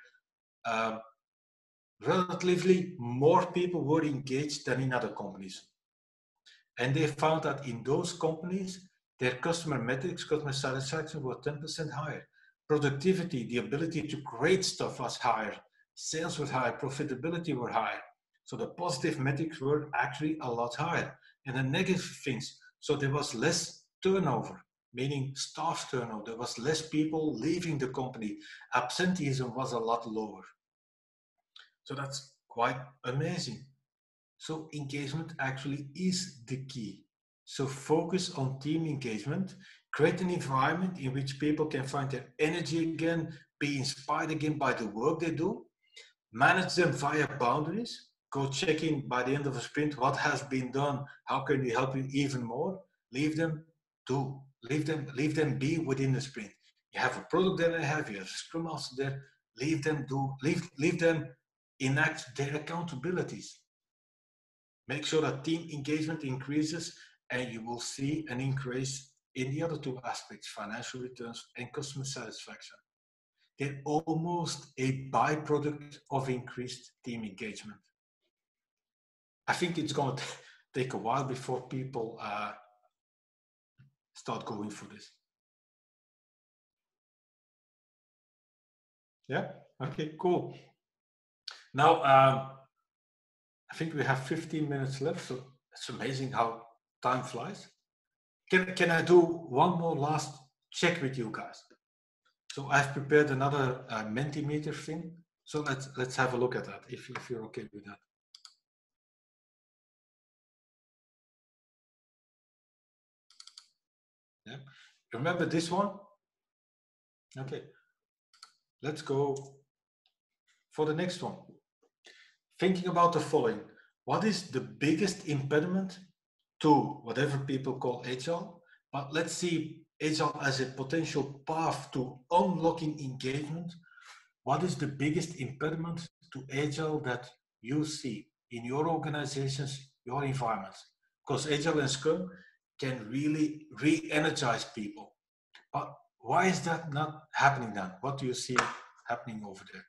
relatively more people were engaged than in other companies. And they found that in those companies, their customer metrics, customer satisfaction were 10% higher. Productivity, the ability to create stuff was higher. Sales was higher, profitability were higher. So the positive metrics were actually a lot higher. And the negative things, so there was less turnover, meaning staff turnover. There was less people leaving the company. Absenteeism was a lot lower. So that's quite amazing. So engagement actually is the key. So focus on team engagement, create an environment in which people can find their energy again, be inspired again by the work they do, manage them via boundaries, go check in by the end of a sprint, what has been done, how can we help you even more, leave them do, leave them be within the sprint. You have a product that they have, you have a Scrum Master there, leave them do, leave them enact their accountabilities. Make sure that team engagement increases and you will see an increase in the other 2 aspects, financial returns and customer satisfaction. They're almost a byproduct of increased team engagement. I think it's going to take a while before people start going for this. Yeah. Okay. Cool. Now, I think we have 15 minutes left, so it's amazing how time flies. Can I do one more last check with you guys? So I've prepared another Mentimeter thing. So let's have a look at that if you're okay with that. Yeah. Remember this one? Okay. Let's go for the next one. Thinking about the following. What is the biggest impediment to whatever people call agile? But let's see agile as a potential path to unlocking engagement. What is the biggest impediment to agile that you see in your organizations, your environments? Because agile and Scrum can really re-energize people. But why is that not happening then? What do you see happening over there?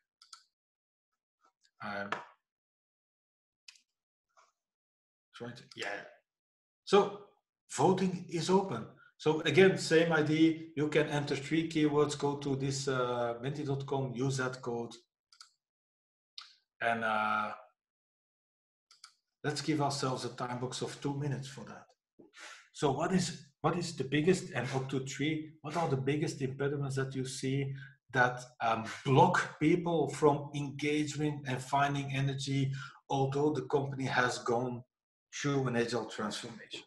Yeah. So voting is open. So again, same idea. You can enter 3 keywords, go to this menti.com, use that code. And let's give ourselves a time box of 2 minutes for that. So what is the biggest, and up to 3, what are the biggest impediments that you see that block people from engaging and finding energy, although the company has gone through an agile transformation?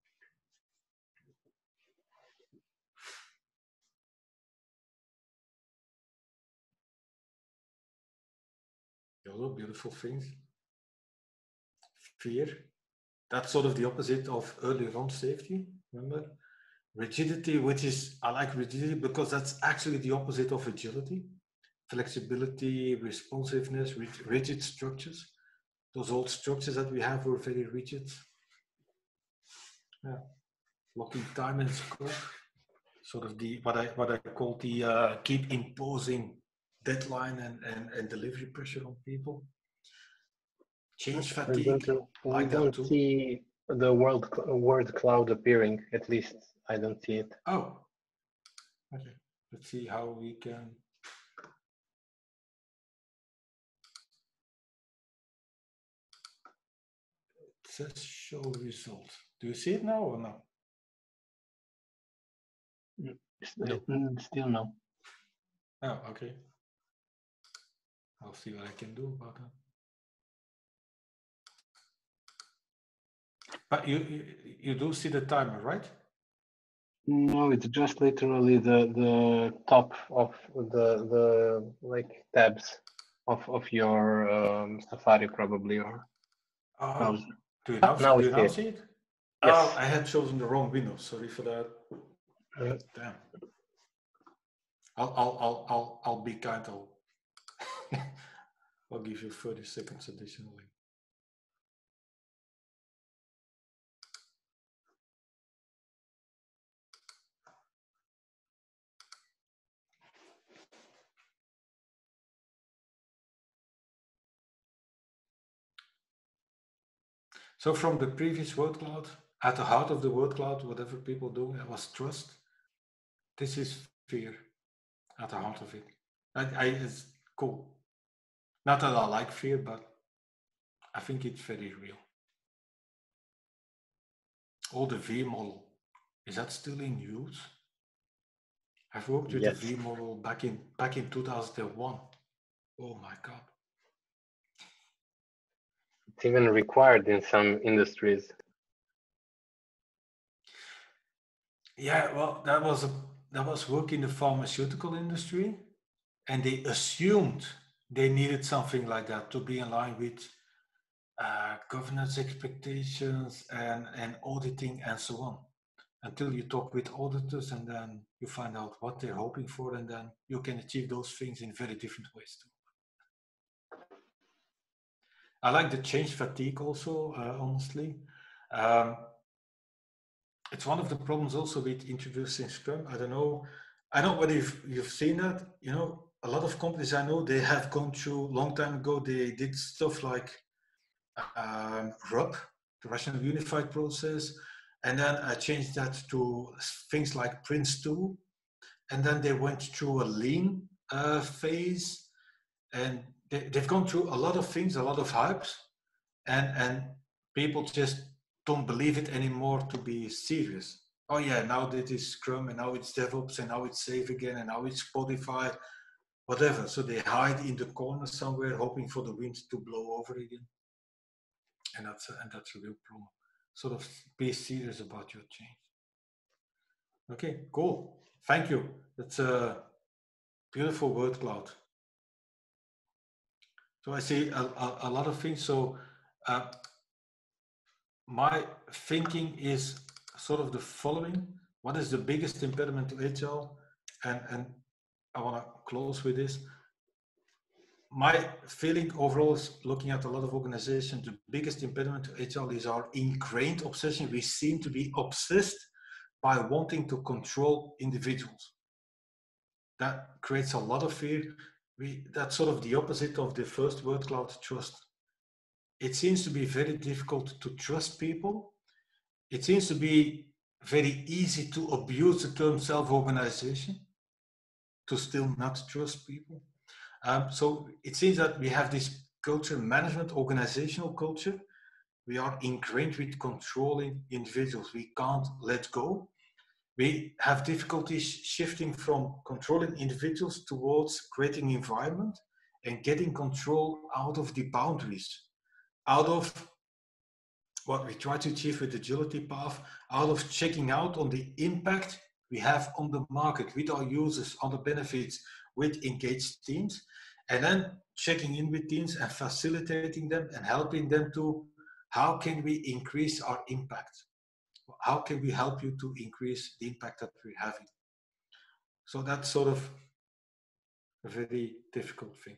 Hello, beautiful things. Fear. That's sort of the opposite of earlier on safety, remember? Rigidity, which is, I like rigidity because that's actually the opposite of agility. Flexibility, responsiveness, rigid structures. Those old structures that we have were very rigid. Yeah. Blocking time and scope. Sort of the what I call the keep imposing deadline and delivery pressure on people. Change fatigue. I don't see the word cloud appearing. At least I don't see it. Oh, okay. Let's see how we can. It says show result. Do you see it now or no? Still no. Oh, okay. I'll see what I can do about that. But you do see the timer, right? No, it's just literally the top of the like tabs of your Safari probably, or browser. Do you now see it? Yes. Oh, I had chosen the wrong window. Sorry for that. Damn. I'll be kind. I'll give you 30 seconds additionally. So from the previous word cloud, at the heart of the word cloud, whatever people do, it was trust. This is fear at the heart of it. It's cool. Not that I like fear, but I think it's very real. Oh, the V model, is that still in use? I've worked with the V model back in 2001. Oh my God. It's even required in some industries. Yeah, well, that was work in the pharmaceutical industry, and they assumed they needed something like that to be in line with governance expectations and auditing and so on. Until you talk with auditors, and then you find out what they're hoping for, and then you can achieve those things in very different ways too. I like the change fatigue also, honestly. It's one of the problems also with introducing Scrum. I don't know whether you've seen that. You know, a lot of companies I know, they have gone through, long time ago, they did stuff like RUP, the Rational Unified Process, and then I changed that to things like Prince2, and then they went through a lean phase, and they've gone through a lot of things, a lot of hypes, and people just don't believe it anymore to be serious. Oh yeah, now that is Scrum, and now it's DevOps, and now it's Safe again, and now it's Spotify, whatever. So they hide in the corner somewhere, hoping for the wind to blow over again. And that's a real problem. Sort of be serious about your change. Okay, cool. Thank you. That's a beautiful word cloud. So I see a lot of things. So my thinking is sort of the following. What is the biggest impediment to Agile? And I want to close with this. My feeling overall is, looking at a lot of organizations, the biggest impediment to Agile is our ingrained obsession. We seem to be obsessed by wanting to control individuals. That creates a lot of fear. That's sort of the opposite of the first word cloud, trust. It seems to be very difficult to trust people. It seems to be very easy to abuse the term self-organization, to still not trust people. So it seems that we have this culture, management, organizational culture. We are ingrained with controlling individuals. We can't let go. We have difficulties shifting from controlling individuals towards creating environment and getting control out of the boundaries, out of what we try to achieve with agility path, out of checking out on the impact we have on the market with our users, on the benefits, with engaged teams, and then checking in with teams and facilitating them and helping them to, how can we increase our impact? How can we help you to increase the impact that we're having? So that's sort of a very difficult thing.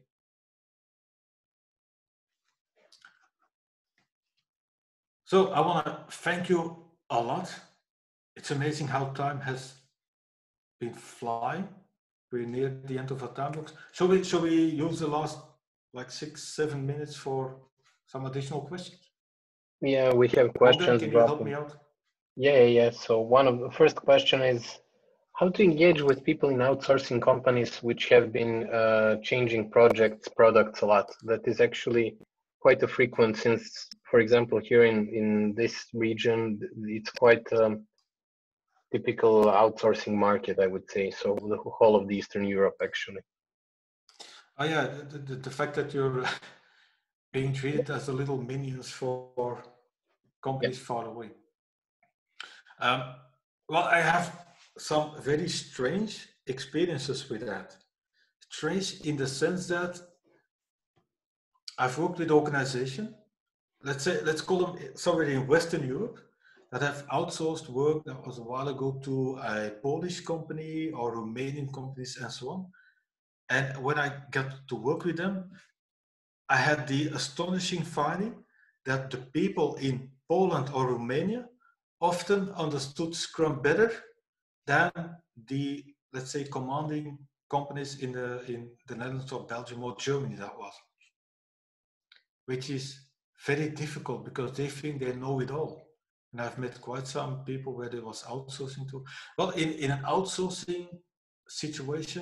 So I want to thank you a lot. It's amazing how time has been flying. We're near the end of our time blocks. Shall we use the last like 6-7 minutes for some additional questions? Yeah, we have questions. Can you help me out? Yeah. So one of the first question is how to engage with people in outsourcing companies which have been changing products a lot. That is actually quite a frequent, since, for example, here in this region, it's quite typical outsourcing market, I would say. So the whole of the Eastern Europe, actually. Oh yeah, the fact that you're being treated as the little minions for companies far away. Well, I have some very strange experiences with that. Strange in the sense that I've worked with organizations, let's call them somewhere in Western Europe, that have outsourced work that was a while ago to a Polish company or Romanian companies and so on. And when I got to work with them, I had the astonishing finding that the people in Poland or Romania often understood Scrum better than the, let's say, commanding companies in the Netherlands or Belgium or Germany, that was. Which is very difficult because they think they know it all. And I've met quite some people where there was outsourcing to. Well, in an outsourcing situation,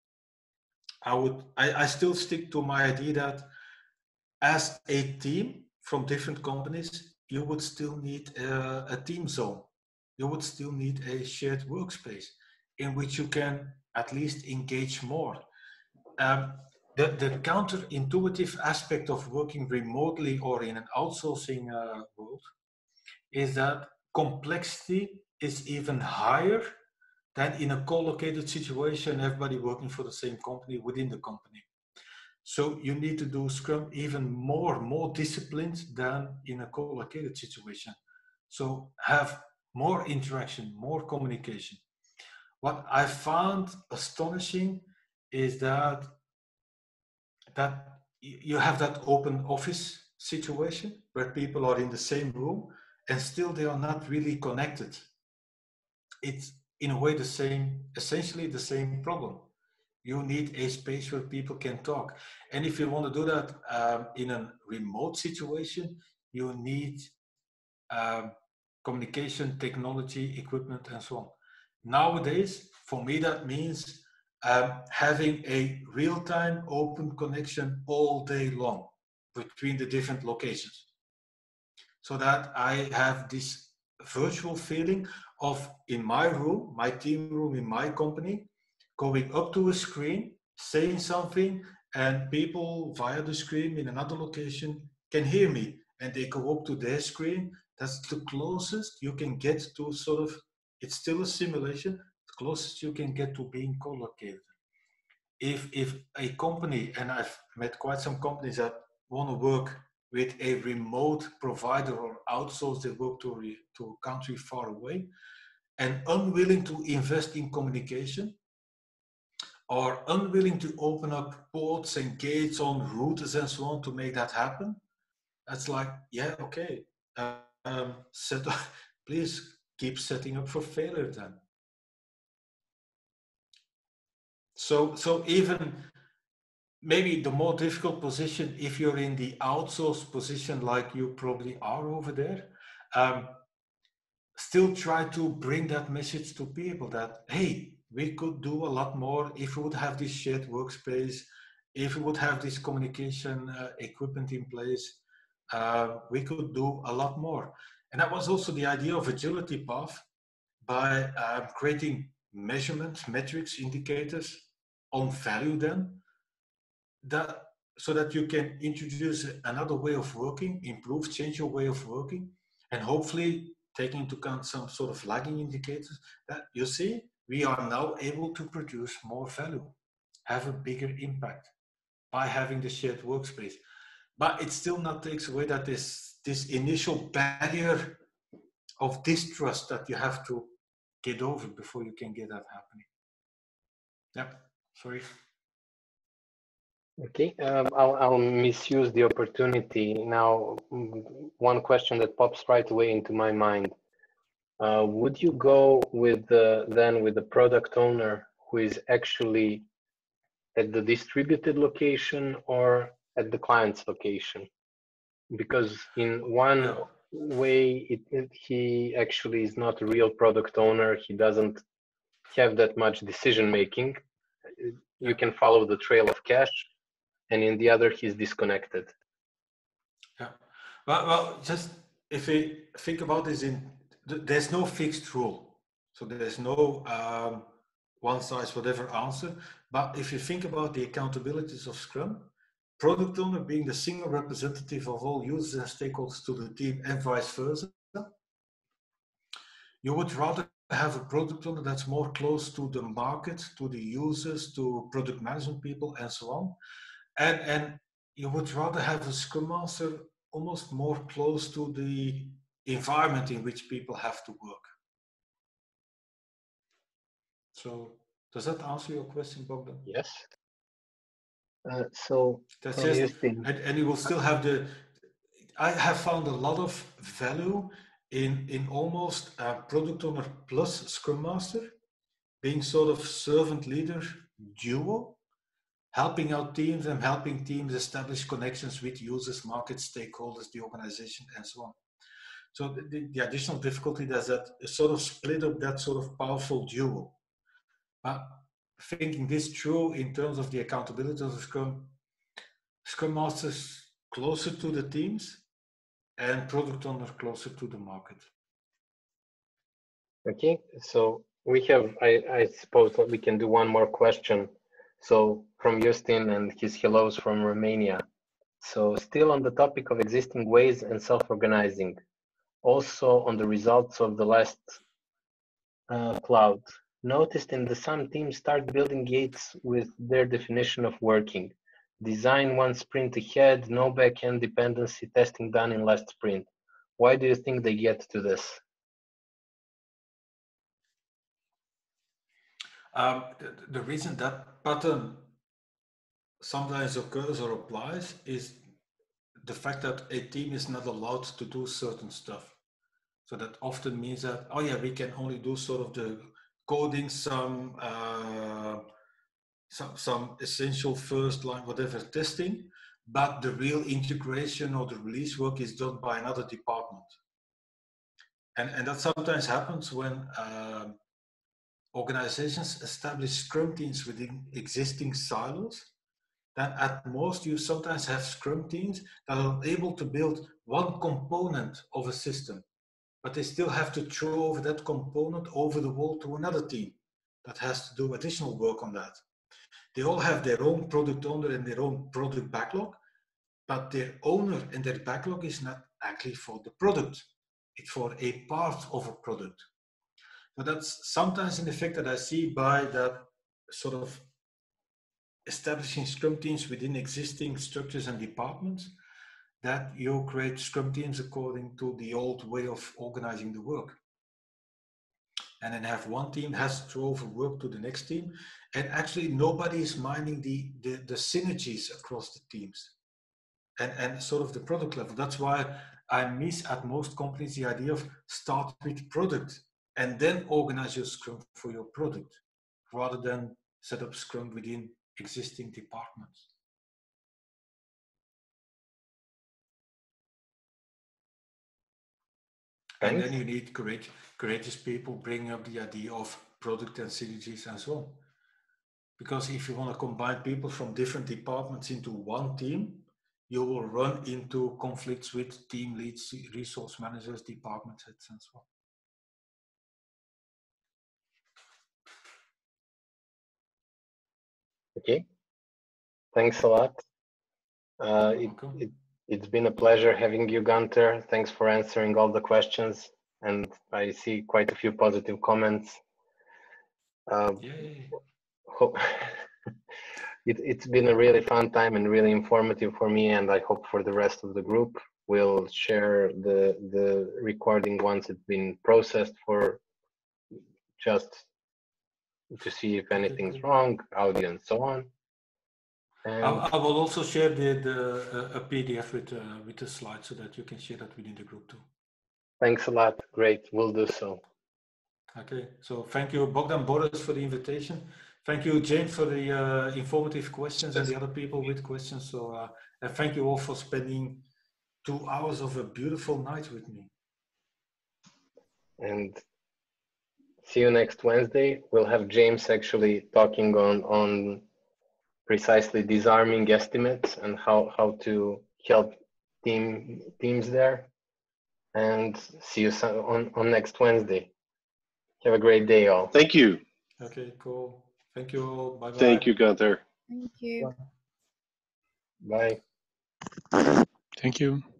I still stick to my idea that as a team from different companies, you would still need a team zone. You would still need a shared workspace in which you can at least engage more. The counterintuitive aspect of working remotely or in an outsourcing world is that complexity is even higher than in a co-located situation, everybody working for the same company within the company. So you need to do Scrum even more disciplined than in a co-located situation. So have more interaction, more communication. What I found astonishing is that you have that open office situation where people are in the same room and still they are not really connected. It's in a way essentially the same problem. You need a space where people can talk. And if you want to do that in a remote situation, you need communication, technology, equipment, and so on. Nowadays, for me, that means having a real-time open connection all day long between the different locations. So that I have this virtual feeling of in my room, my team room in my company, going up to a screen, saying something, and people via the screen in another location can hear me, and they go up to their screen. That's the closest you can get to sort of, it's still a simulation, the closest you can get to being co-located. If a company, and I've met quite some companies that want to work with a remote provider or outsource their work to a country far away, and unwilling to invest in communication, or unwilling to open up ports and gates on routers and so on to make that happen, that's like, yeah, okay, please keep setting up for failure then. So even maybe the more difficult position, if you're in the outsourced position like you probably are over there, still try to bring that message to people that, hey, we could do a lot more if we would have this shared workspace, if we would have this communication equipment in place, we could do a lot more. And that was also the idea of Agility Path, by creating measurements, metrics, indicators on value then, so that you can introduce another way of working, improve, change your way of working, and hopefully taking into account some sort of lagging indicators that you see, we are now able to produce more value, have a bigger impact by having the shared workspace. But it still not takes away that this initial barrier of distrust that you have to get over before you can get that happening. Yeah, sorry. Okay, I'll misuse the opportunity now. One question that pops right away into my mind. Would you go with then with the product owner who is actually at the distributed location or at the client's location? Because in one way, he actually is not a real product owner. He doesn't have that much decision making. You can follow the trail of cash, and in the other, he's disconnected. Yeah. Well, just if we think about this, there's no fixed rule. So there's no one size whatever answer. But if you think about the accountabilities of Scrum, product owner being the single representative of all users and stakeholders to the team and vice versa, you would rather have a product owner that's more close to the market, to the users, to product management people, and so on. And you would rather have a Scrum Master almost more close to the environment in which people have to work. So does that answer your question, Bogdan? Yes. So that's just, and you will still have I have found a lot of value in almost product owner plus Scrum Master being sort of servant leader duo, helping out teams and helping teams establish connections with users, market stakeholders, the organization, and so on. So the additional difficulty is that sort of split up that sort of powerful duo. But thinking this through in terms of the accountability of the Scrum Masters closer to the teams and product owner closer to the market. Okay, so we have, I suppose that we can do one more question. So from Justin and his hellos from Romania. So still on the topic of existing ways and self-organizing, also on the results of the last cloud, noticed in the some teams start building gates with their definition of working. Design one sprint ahead, no backend dependency testing done in last sprint. Why do you think they get to this? The reason that pattern sometimes occurs or applies is the fact that a team is not allowed to do certain stuff. So that often means that, oh yeah, we can only do sort of the coding, some essential first line, whatever testing, but the real integration or the release work is done by another department. And that sometimes happens when organizations establish Scrum teams within existing silos, then at most you sometimes have Scrum teams that are able to build one component of a system, but they still have to throw over that component over the wall to another team that has to do additional work on that. They all have their own product owner and their own product backlog, but their owner and their backlog is not actually for the product. It's for a part of a product. But that's sometimes an effect that I see by that sort of establishing Scrum teams within existing structures and departments, that you create Scrum teams according to the old way of organizing the work. And then have one team has to throw over work to the next team. And actually nobody is minding the synergies across the teams and sort of the product level. That's why I miss at most companies the idea of start with product and then organize your Scrum for your product, rather than set up Scrum within existing departments. And then you need courageous people bringing up the idea of product and synergies and so on. Because if you want to combine people from different departments into one team, you will run into conflicts with team leads, resource managers, department heads, and so on. Okay, thanks a lot. It's been a pleasure having you, Gunther. Thanks for answering all the questions, and I see quite a few positive comments. It's been a really fun time and really informative for me, and I hope for the rest of the group. We'll share the recording once it's been processed for just to see if anything's wrong, audio and so on. And I will also share a PDF with the slides so that you can share that within the group too. Thanks a lot. Great, we'll do so. Okay, so thank you, Bogdan, Boris, for the invitation. Thank you, Jane, for the informative questions and the other people with questions. So, and thank you all for spending 2 hours of a beautiful night with me. And see you next Wednesday. We'll have James actually talking on precisely disarming estimates and how to help teams there. And see you on next Wednesday. Have a great day, all. Thank you. Okay, cool. Thank you all. Bye-bye. Thank you, Gunther. Thank you. Bye. Thank you.